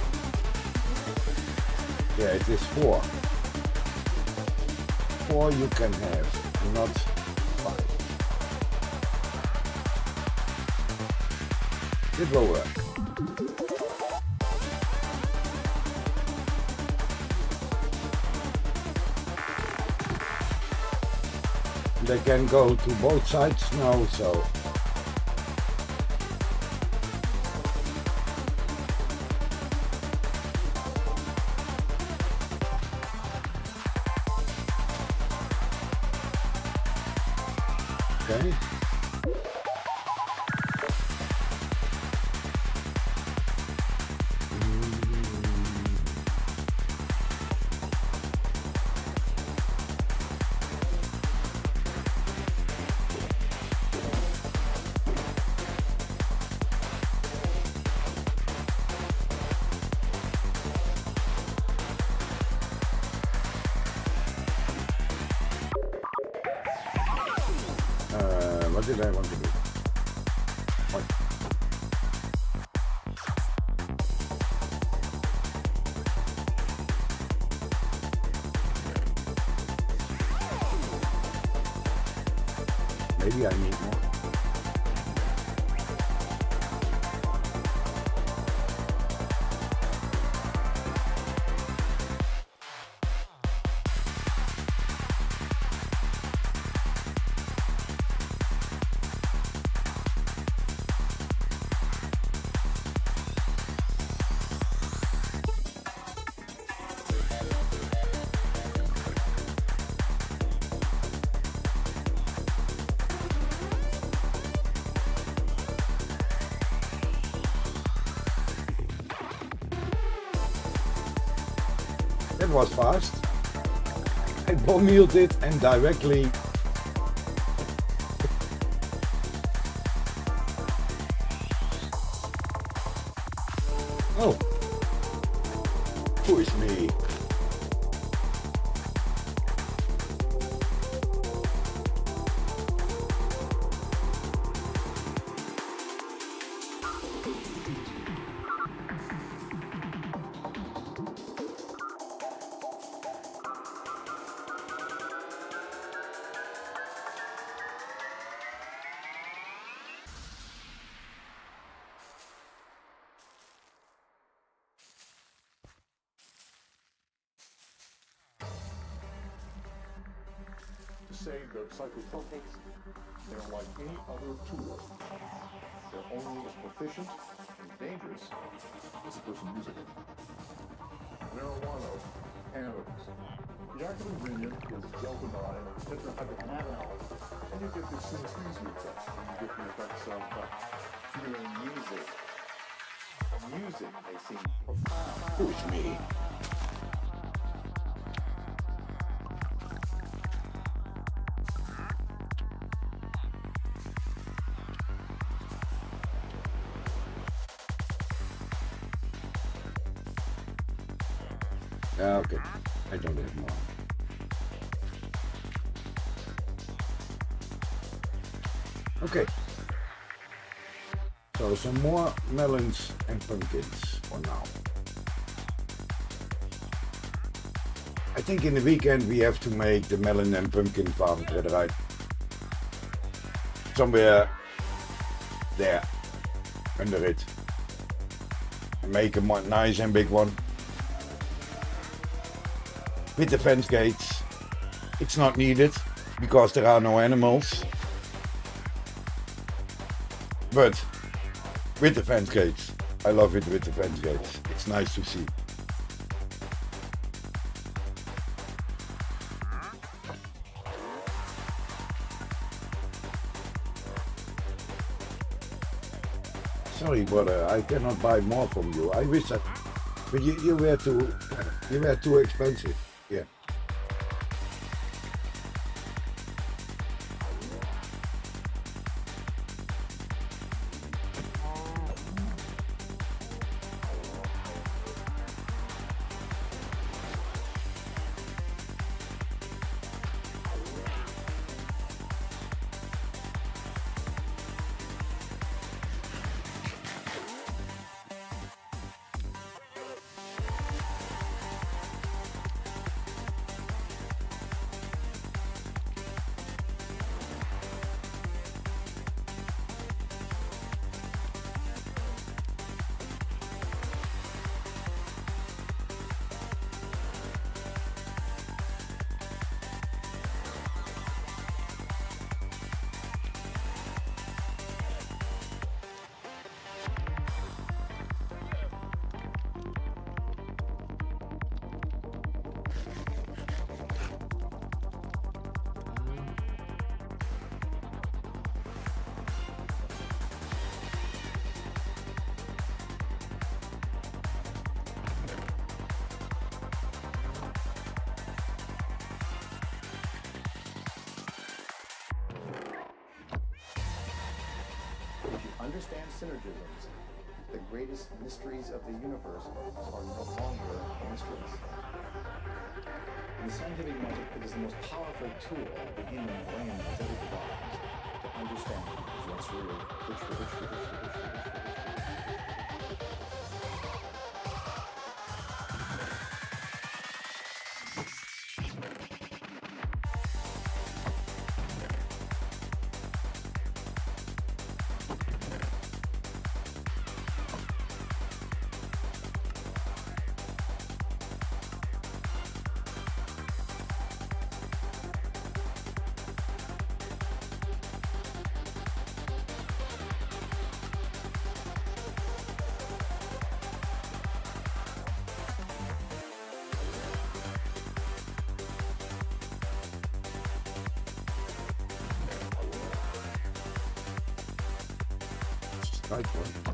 Yeah, it is four. Four you can have, not five. It will work. They can go to both sides now, so okay. Uh, what did I want to do? What? Maybe I need more. That was fast. I bombed it and directly. Oh, push me. To say that psychotropics, they're like any other tool. They're only as proficient and dangerous as the person using it. Marijuana, cannabis. The active ingredient is delta-nine tetrahydrocannabinol, and you get this synesthesia effect. You get the effects of uh, feeling music. Music may seem profound. Push me. Yeah, okay. I don't have more. Okay. So some more melons and pumpkins for now. I think in the weekend we have to make the melon and pumpkin farm right somewhere there under it. And make a more nice and big one. With the fence gates. It's not needed because there are no animals. But with the fence gates. I love it with the fence gates. It's nice to see. Sorry, brother, I cannot buy more from you. I wish that, but you, you were too, you were too expensive. Yeah. Understand synergisms. The greatest mysteries of the universe are no longer mysteries. In the scientific method, it is the most powerful tool the human brain has ever developed to understand what's real, which, which, which, which, which, which, which. Right one.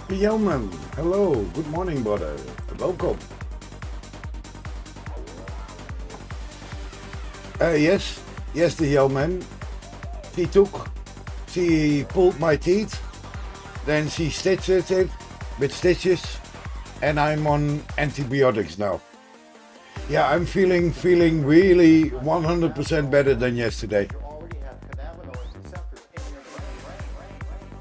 Yeoman, hello, good morning, brother. Welcome. Uh, yes, yes, the Yeoman. She took, she pulled my teeth, then she stitched it with stitches, and I'm on antibiotics now. Yeah, I'm feeling feeling really one hundred percent better than yesterday. You already have cannabinoid receptors in your brain.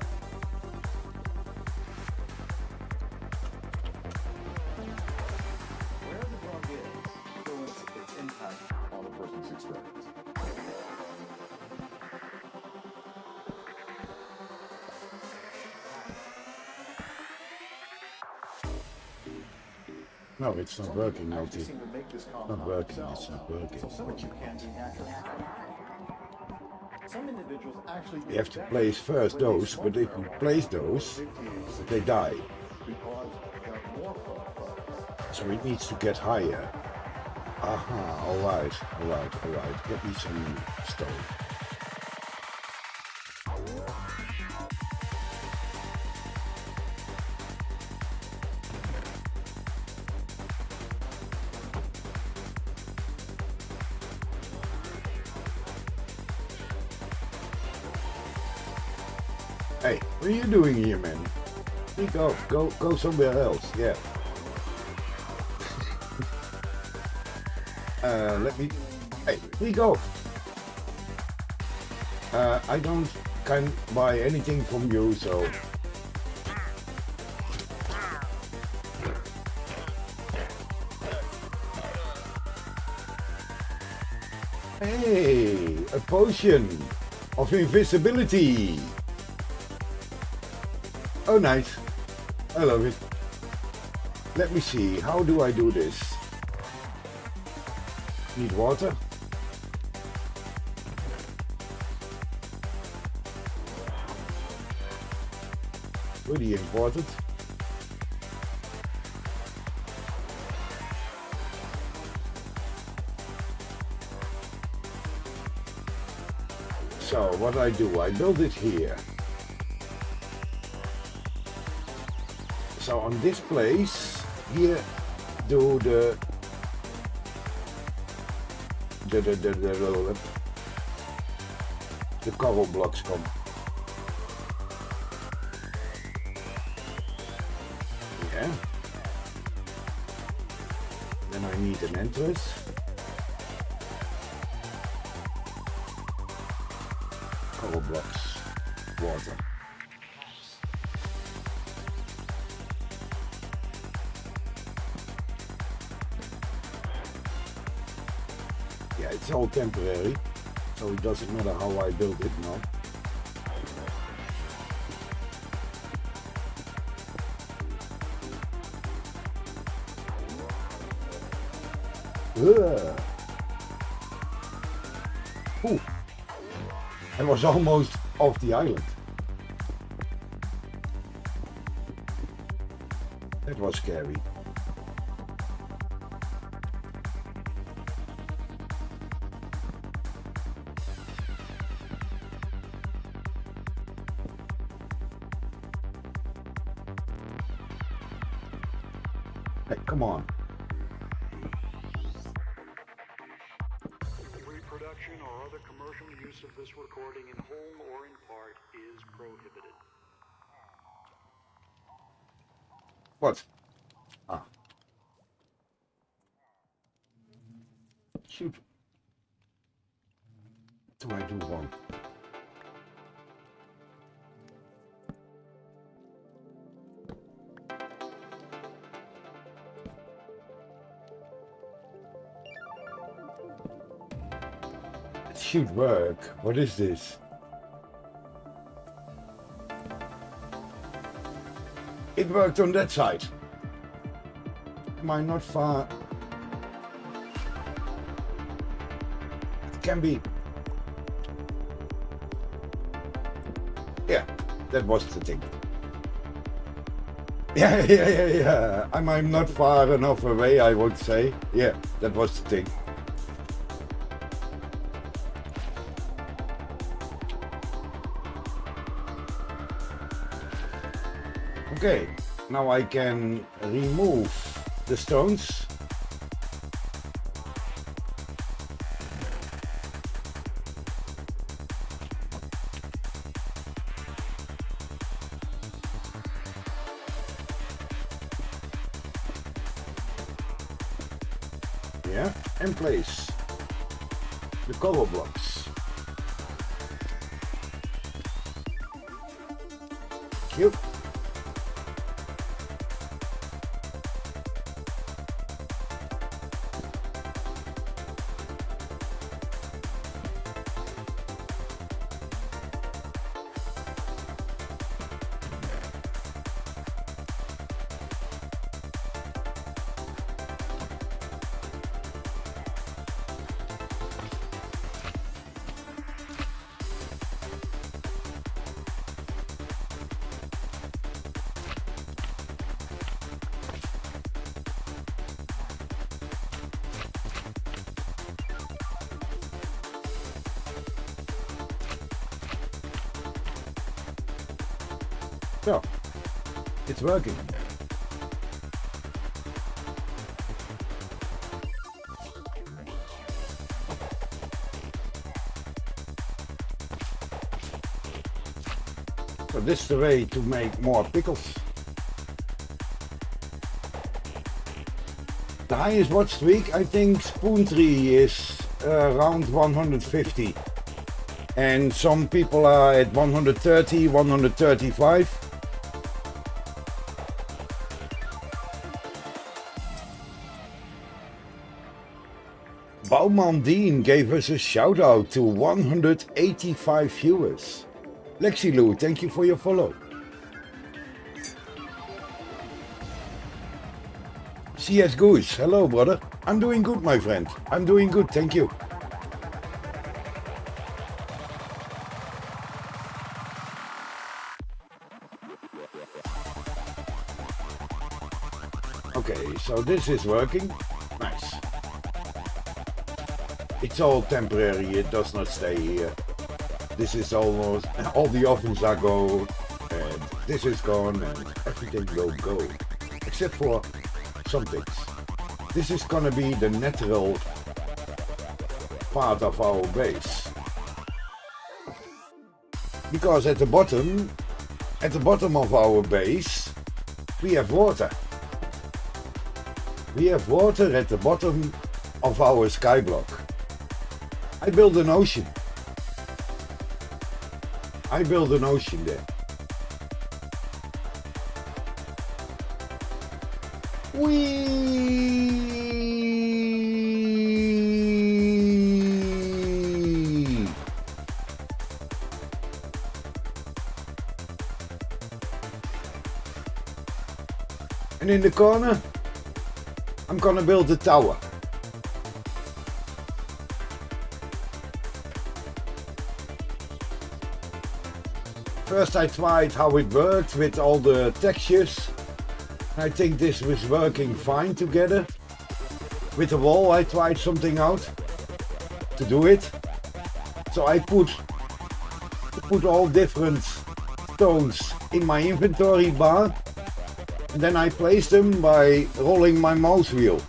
Where the drug is influences its impact on a person's experience. No, it's not working, Actually Naughty. seem to make this Not compound working, themselves. it's not working. So some of you can be naturally. Some individuals actually You have to place first those, but if you place those, they die. because they're more focused. So it needs to get higher. Aha, alright, alright, alright. Get me some stone. Hey, what are you doing here, man? You go, go, go somewhere else. Yeah. uh, let me. Hey, here you go. Uh, I don't can buy anything from you, so. Hey, a potion of invisibility. Oh, nice. I love it. Let me see. How do I do this? Need water? Really important. So what I do, I build it here. So on this place, here do the the the the, the, the, the coral blocks come. Yeah. Then I need an entrance. Coral blocks, water. Yeah, it's all temporary, so it doesn't matter how I build it now. Ugh. Ooh. I was almost off the island. That was scary. Hey, come on. Reproduction or other commercial use of this recording in whole or in part is prohibited. What? Ah. Shoot. What do I do wrong? It should work. What is this? It worked on that side. Am I not far? It can be. Yeah, that was the thing. Yeah, yeah, yeah, yeah. I'm, I'm not far enough away, I would say. Yeah, that was the thing. Okay, now I can remove the stones. Yeah, and place the color blocks. Cute. So, it's working. So this is the way to make more pickles. The highest watched week, I think Spoontree is uh, around one hundred fifty. And some people are at one hundred thirty, one hundred thirty-five. Bouwman Dean gave us a shout out to one hundred eighty-five viewers. Lexilu, thank you for your follow. C S Goose, hello brother. I'm doing good, my friend. I'm doing good, thank you. Okay, so this is working. Nice. It's all temporary, it does not stay here. This is almost, all the ovens are gone, and this is gone, and everything will go. Except for some things. This is gonna be the natural part of our base. Because at the bottom, at the bottom of our base, we have water. We have water at the bottom of our skyblock. I built an ocean. I built an ocean there. Whee! And in the corner, I'm gonna build a tower. First I tried how it worked with all the textures. I think this was working fine together. With the wall I tried something out to do it. So I put, put all different stones in my inventory bar. And then I placed them by rolling my mouse wheel.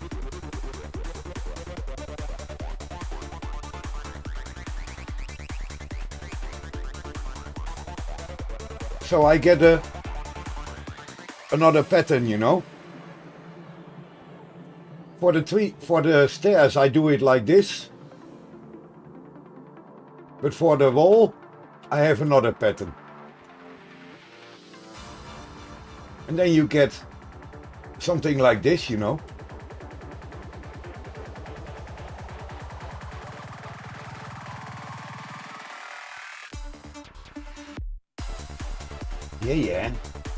So I get a another pattern, you know. For the tree, for the stairs, I do it like this. But for the wall, I have another pattern. And then you get something like this, you know. Yeah, yeah.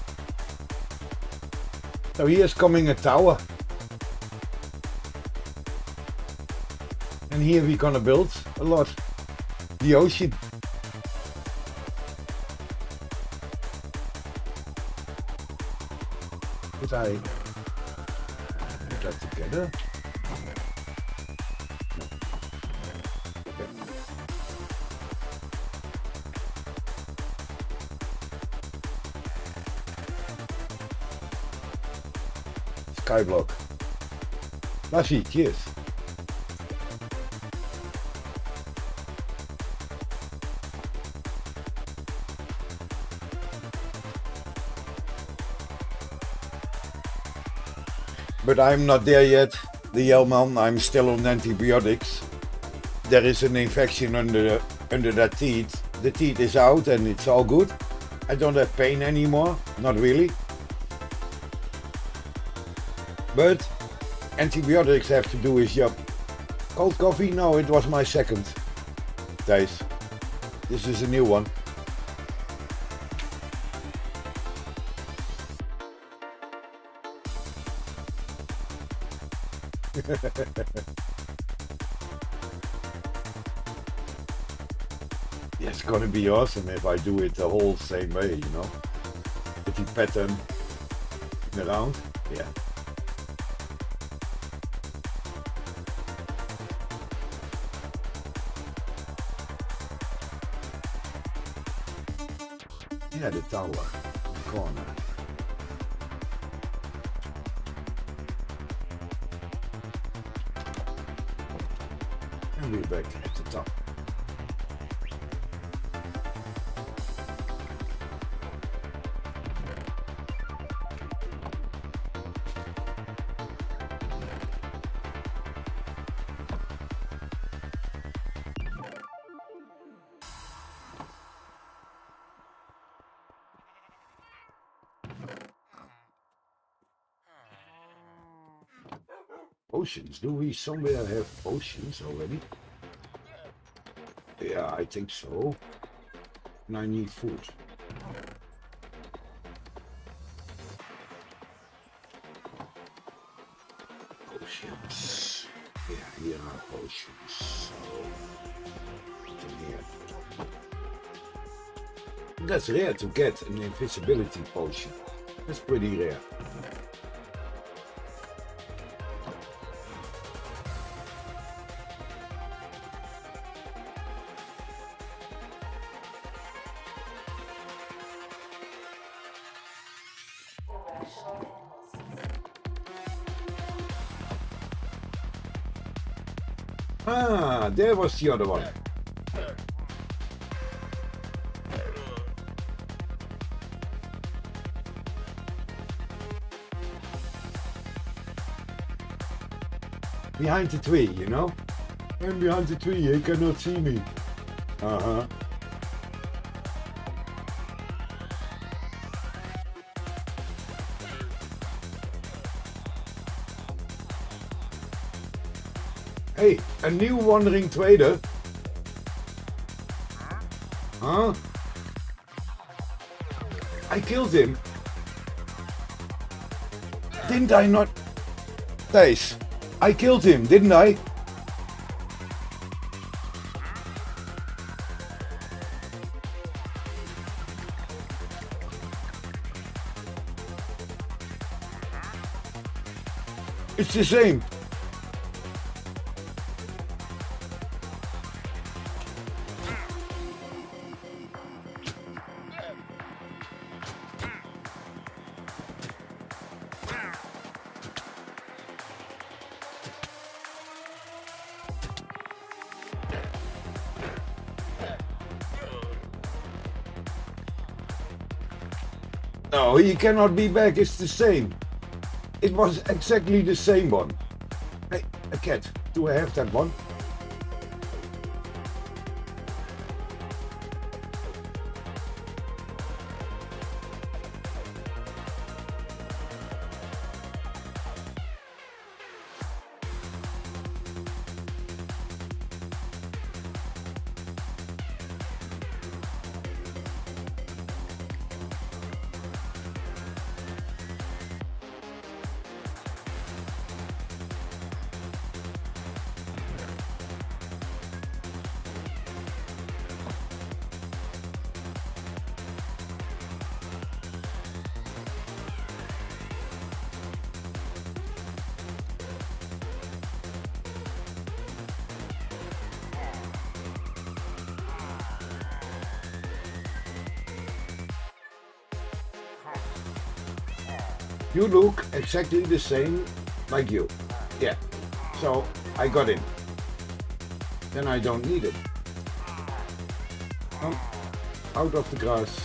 So here's coming a tower. And here we're gonna build a lot. The ocean. Could I put that together? No. Okay. Skyblock. Lassie, cheers. But I'm not there yet, the Yellman. I'm still on antibiotics. There is an infection under under that teeth. The teeth is out and it's all good. I don't have pain anymore, not really. But antibiotics have to do his job. Cold coffee? No, it was my second. Thijs. This is a new one. Yeah, it's gonna be awesome if I do it the whole same way, you know? With the pattern around, yeah. Yeah, the tower, the corner. And we're back at the top. Potions? Do we somewhere have potions already? Yeah, I think so. And I need food. Potions. Yeah, here are potions. So, here. That's rare to get an invisibility potion. That's pretty rare. Ah, there was the other one. Behind the tree, you know? I'm behind the tree, he cannot see me. Uh-huh. Hey, a new wandering trader. Huh? I killed him. Didn't I not? Thijs, I killed him, didn't I? It's the same. No, he cannot be back, it's the same. It was exactly the same one. Hey, a cat, do I have that one? You look exactly the same like you. Yeah. So I got in. Then I don't need it. Come out of the grass.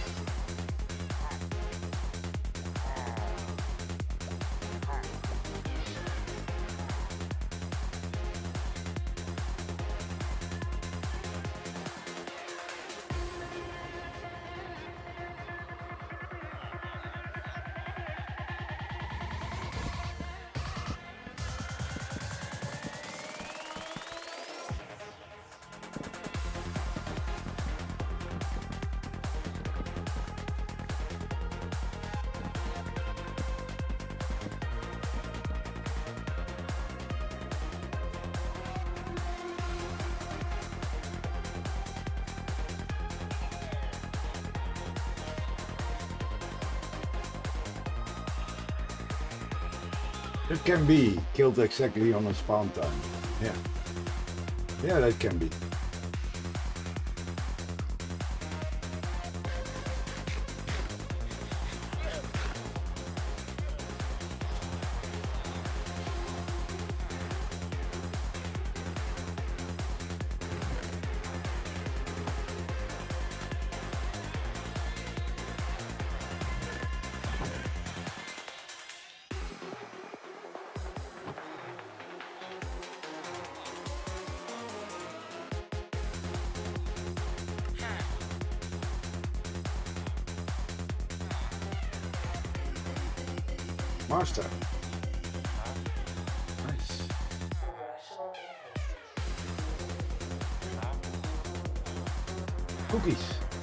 It can be killed exactly on a spawn time. Yeah. Yeah, that can be. Master. Nice. Cookies.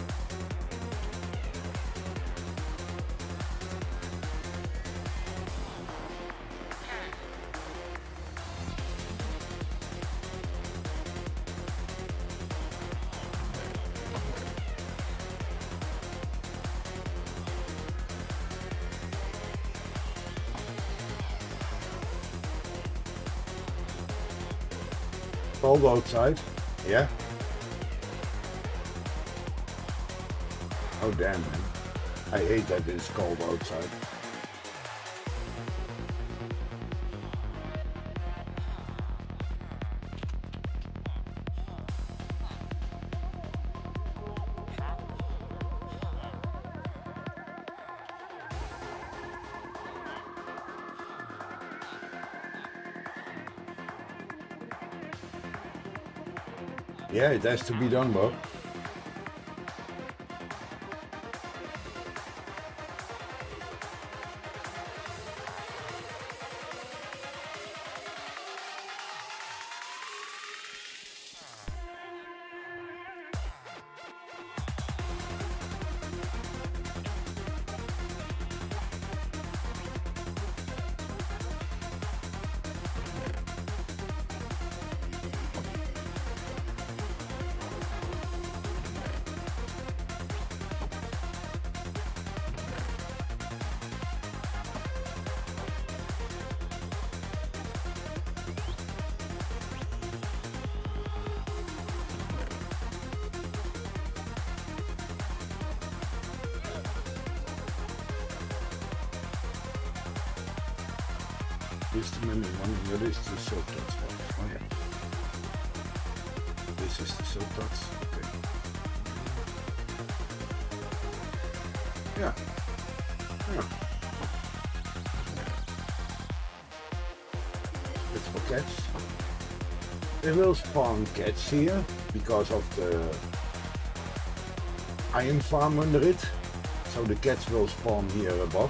Cold outside, yeah. Oh damn, man. I hate that it's cold outside. Yeah, it has to be done, Bob. This is the menu one, the other is the soap dots one. Oh yeah. This is the soap dots, okay. Yeah. Yeah. It's for cats. They will spawn cats here because of the iron farm under it. So the cats will spawn here above.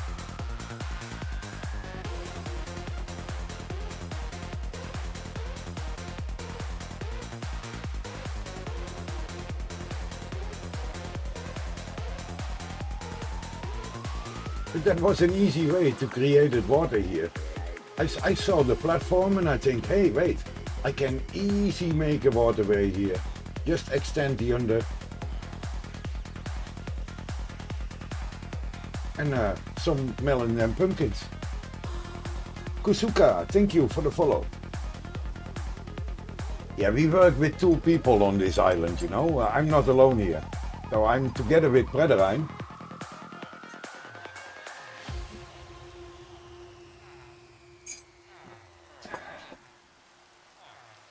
But that was an easy way to create water here. I, I saw the platform and I think, hey, wait, I can easily make a waterway here. Just extend the under. And uh, some melon and pumpkins. Kusuka, thank you for the follow. Yeah, we work with two people on this island, you know. Uh, I'm not alone here. So I'm together with Brederijn.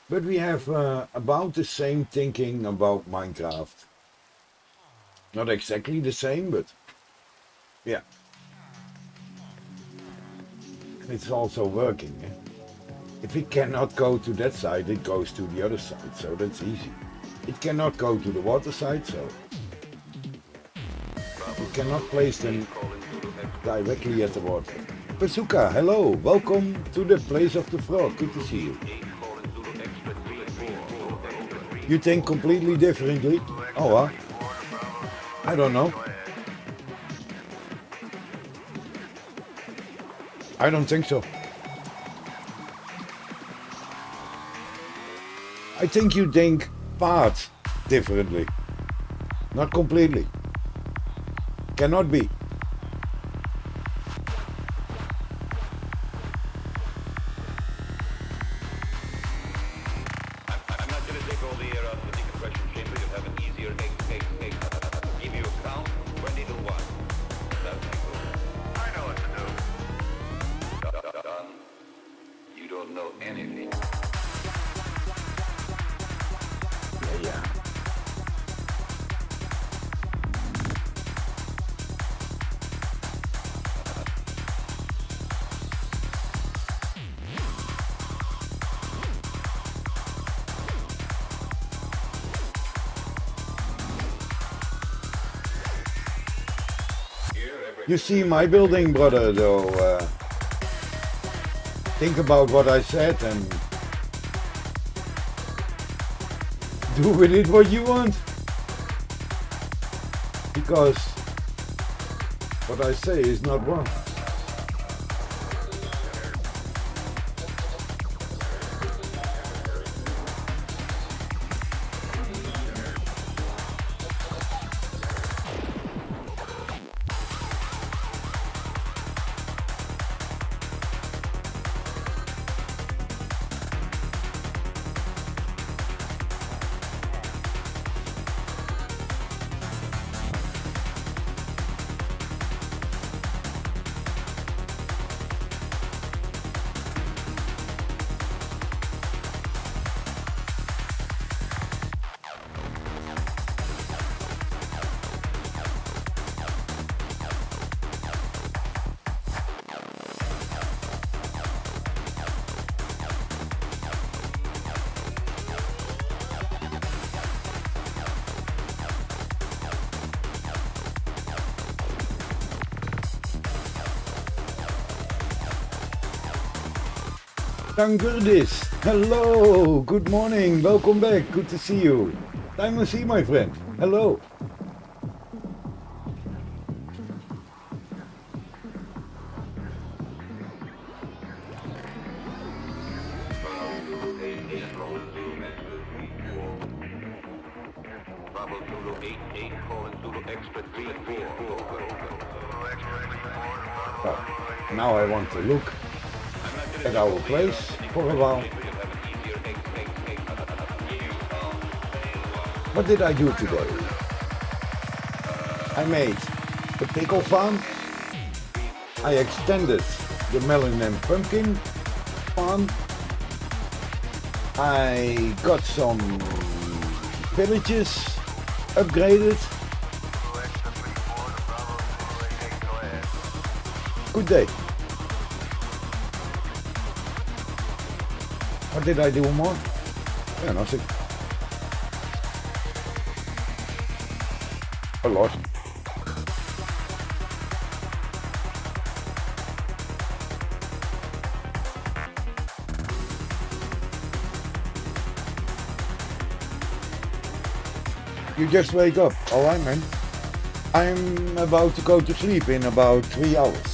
But we have uh, about the same thinking about Minecraft. Not exactly the same, but yeah. It's also working. Eh? If it cannot go to that side, it goes to the other side, so that's easy. It cannot go to the water side, so you cannot place them directly at the water. Bazooka, hello, welcome to the place of the frog, good to see you. You think completely differently? Oh, huh? I don't know. I don't think so. I think you think parts differently. Not completely. Cannot be. I'm not going to take all the air out of the decompression chamber. You'll have an easier egg, egg, egg. I'll give you a count, twenty to one. That's my goal. I know what to do. Done. You don't know anything. Yeah, yeah. You see my building, brother, though. Uh, think about what I said and do with it what you want. Because what I say is not wrong. Tangurdis, hello, good morning, welcome back, good to see you. Time to see, my friend, hello. Oh, now I want to look at our place for a while. What did I do today? I made the pickle farm. I extended the melon and pumpkin farm. I got some villages upgraded. Good day. What did I do more? Yeah, nothing. A lot. You just wake up, alright man? I'm about to go to sleep in about three hours.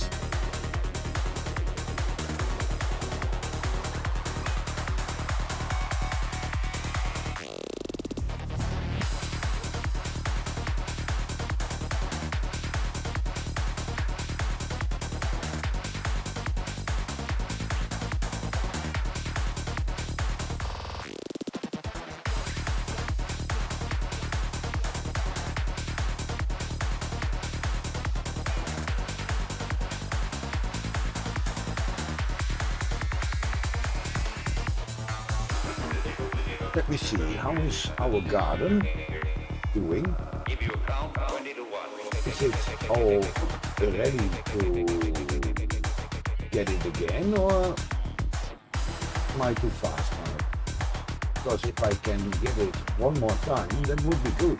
Let me see, how is our garden doing? Give you a count twenty to one. Is it all ready to get it again, or am I too fast now? Because if I can get it one more time, that would be good.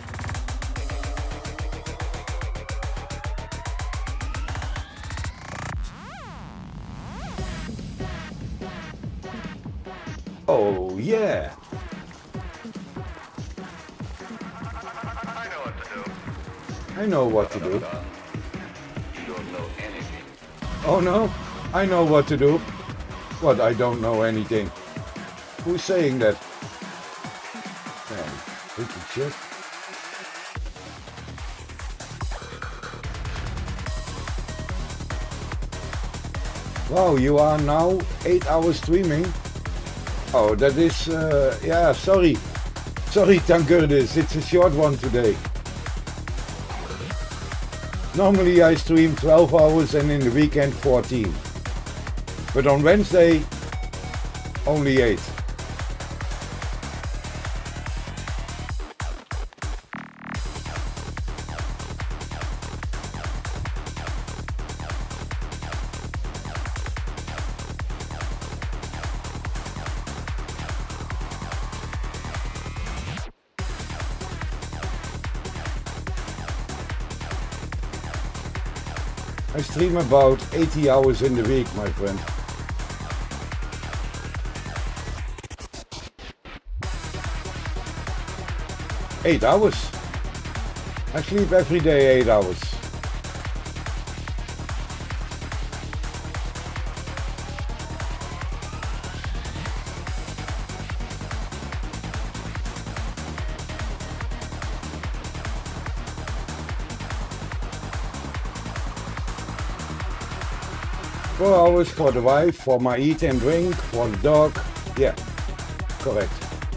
Oh yeah. I know what to do. I know what to do. You don't know anything. Oh no, I know what to do. What, I don't know anything? Who's saying that? Man, freaky shit. Wow, you are now eight hours streaming. Oh, that is, uh, yeah, sorry. Sorry, Tankurdis, it's a short one today. Normally I stream twelve hours and in the weekend fourteen. But on Wednesday, only eight. I stream about eighty hours in the week, my friend. Eight hours. I sleep every day eight hours. Four hours for the wife, for my eat and drink, for the dog. Yeah, correct.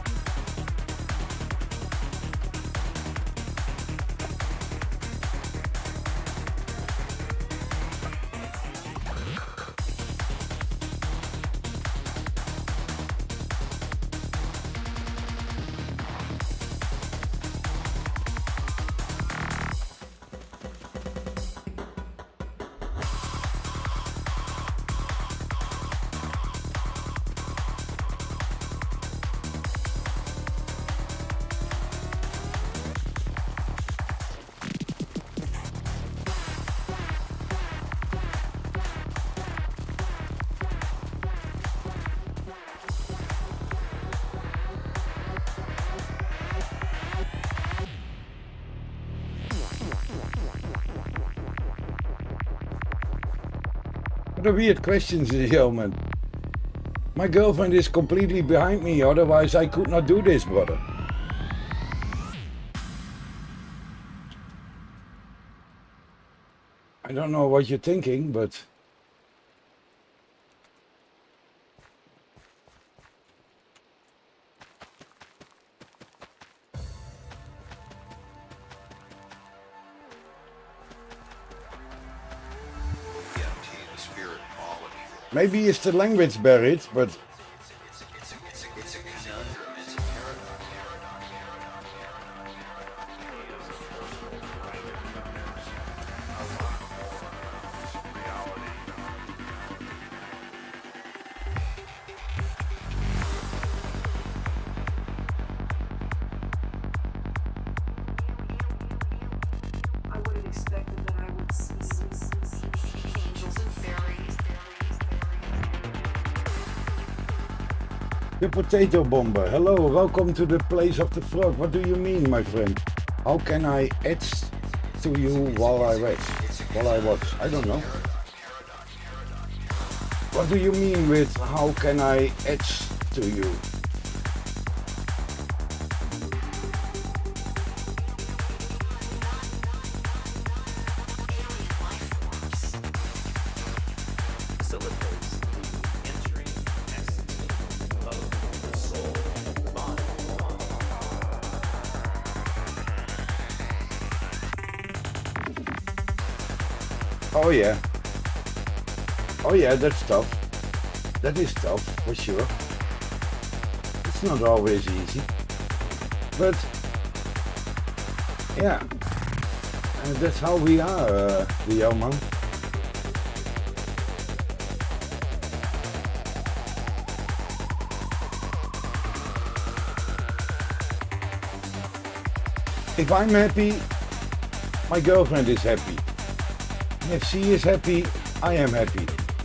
What a weird questions, Yeoman. My girlfriend is completely behind me, otherwise I could not do this, brother. I don't know what you're thinking, but... Maybe it's the language buried, but... The potato bomber. Hello, welcome to the place of the frog. What do you mean, my friend? How can I add to you while I watch? While I watch? I don't know. What do you mean with how can I add to you? Oh yeah. Oh yeah, that's tough. That is tough, for sure. It's It's not always easy, but yeah, and that's how we are, uh, the Jelman. If I'm happy, my girlfriend is happy. And if she is happy, I am happy.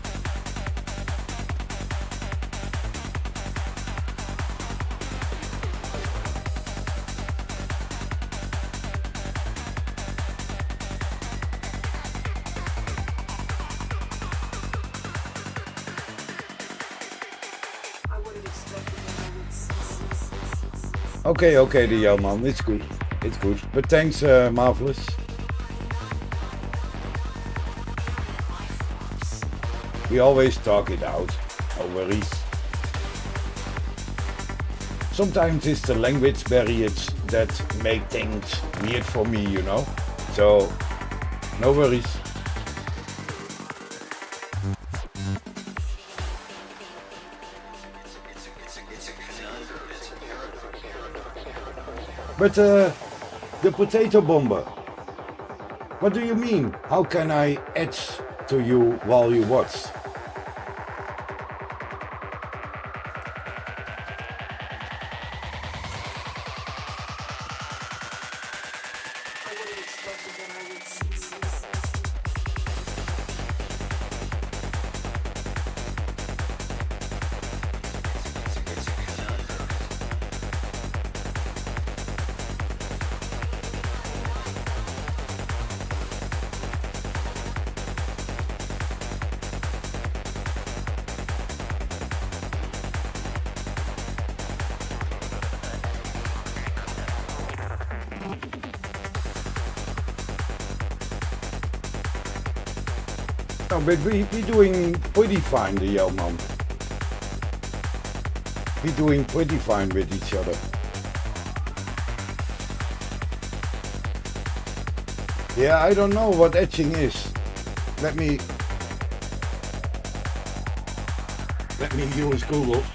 Okay, okay, the Jelman, it's good. It's good. But thanks, uh, Marvelous. We always talk it out. No worries. Sometimes it's the language barriers that make things weird for me, you know. So, no worries. But uh, the potato bomber, what do you mean? How can I add to you while you watch? No, but we, we're doing pretty fine, the Jelman. We're doing pretty fine with each other. Yeah, I don't know what etching is. Let me... Let me use Google.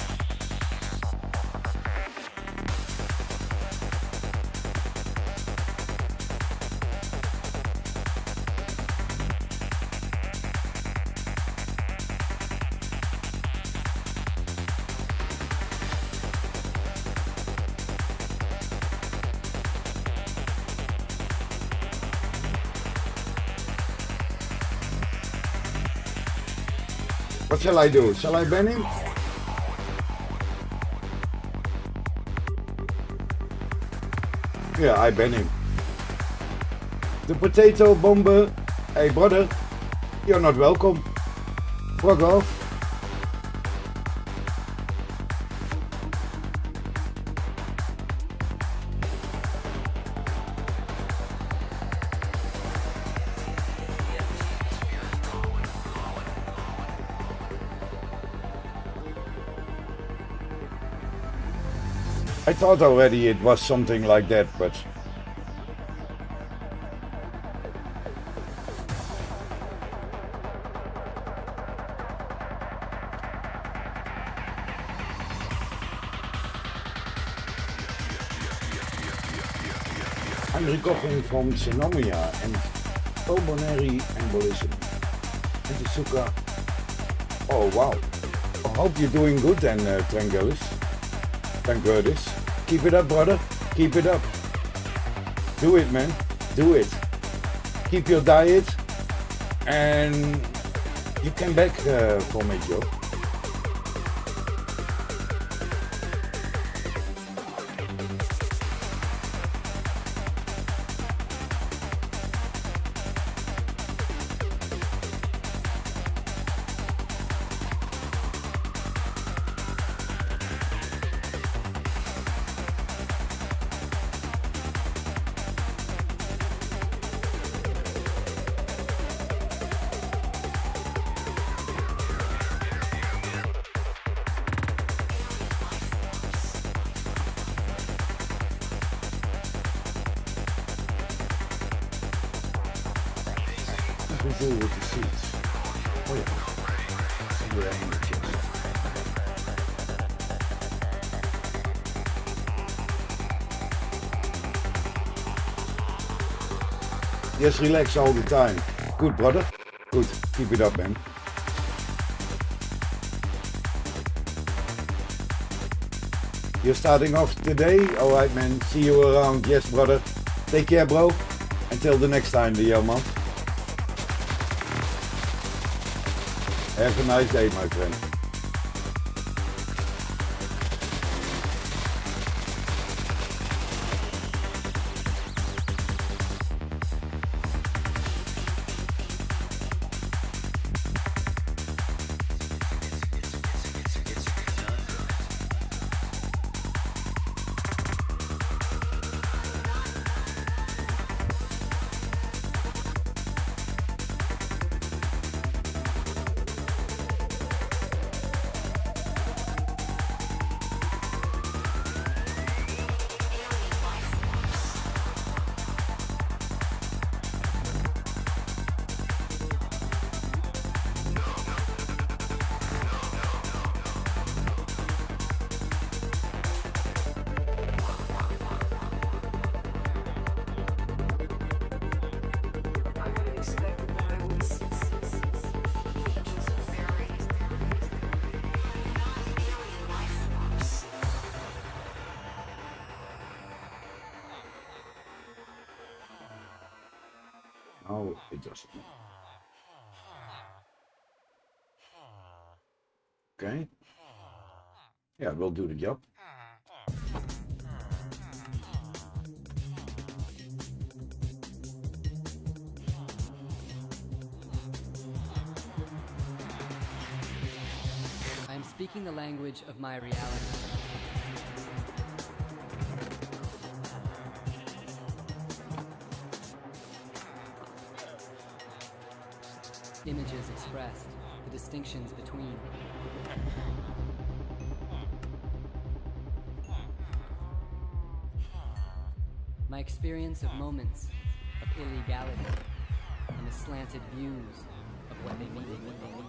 What shall I do? Shall I ban him? Yeah, I ban him. The potato bomber. Hey brother, you're not welcome. Fuck off. I thought already it was something like that, but... I'm recovering from pneumonia and pulmonary embolism. And the sugar... Oh wow. I hope you're doing good then, uh, Trangulis. Trangulis. Keep it up, brother. Keep it up. Do it, man. Do it. Keep your diet and you come back uh, for my job. What do with the seats? Oh yeah. See where I am the chest. Just relax all the time. Good, brother. Good. Keep it up, man. You're starting off today? Alright, man. See you around. Yes, brother. Take care, bro. Until the next time, the yo, man. Have a nice day, my friend. Oh, it doesn't. Okay. Yeah, we'll do the job. I am speaking the language of my reality. Images expressed, the distinctions between. My experience of moments of illegality and the slanted views of what they mean.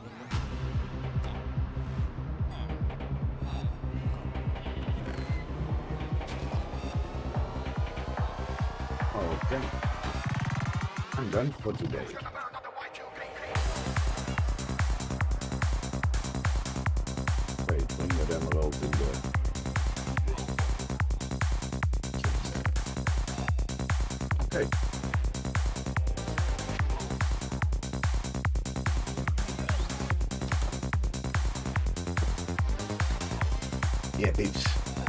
Okay. I'm done for today. Wait, bring the emerald in there. Okay. Yeah, peeps.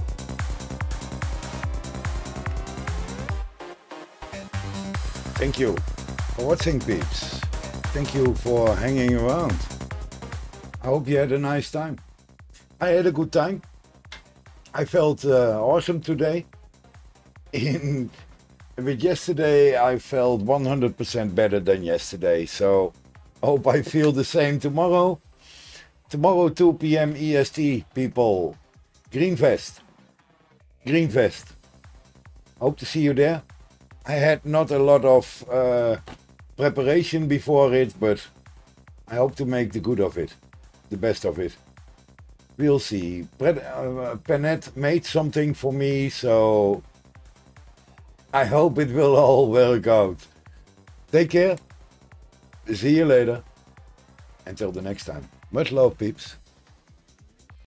Thank you for watching, peeps. Thank you for hanging around. I hope you had a nice time. I had a good time. I felt uh, awesome today. In with yesterday, I felt one hundred percent better than yesterday. So I hope I feel the same tomorrow. Tomorrow, two p m E S T, people. Greenfest. Greenfest. Hope to see you there. I had not a lot of uh, preparation before it, but I hope to make the good of it, the best of it. We'll see. Pret uh, Penet made something for me, so I hope it will all work out. Take care. See you later. Until the next time. Much love, peeps.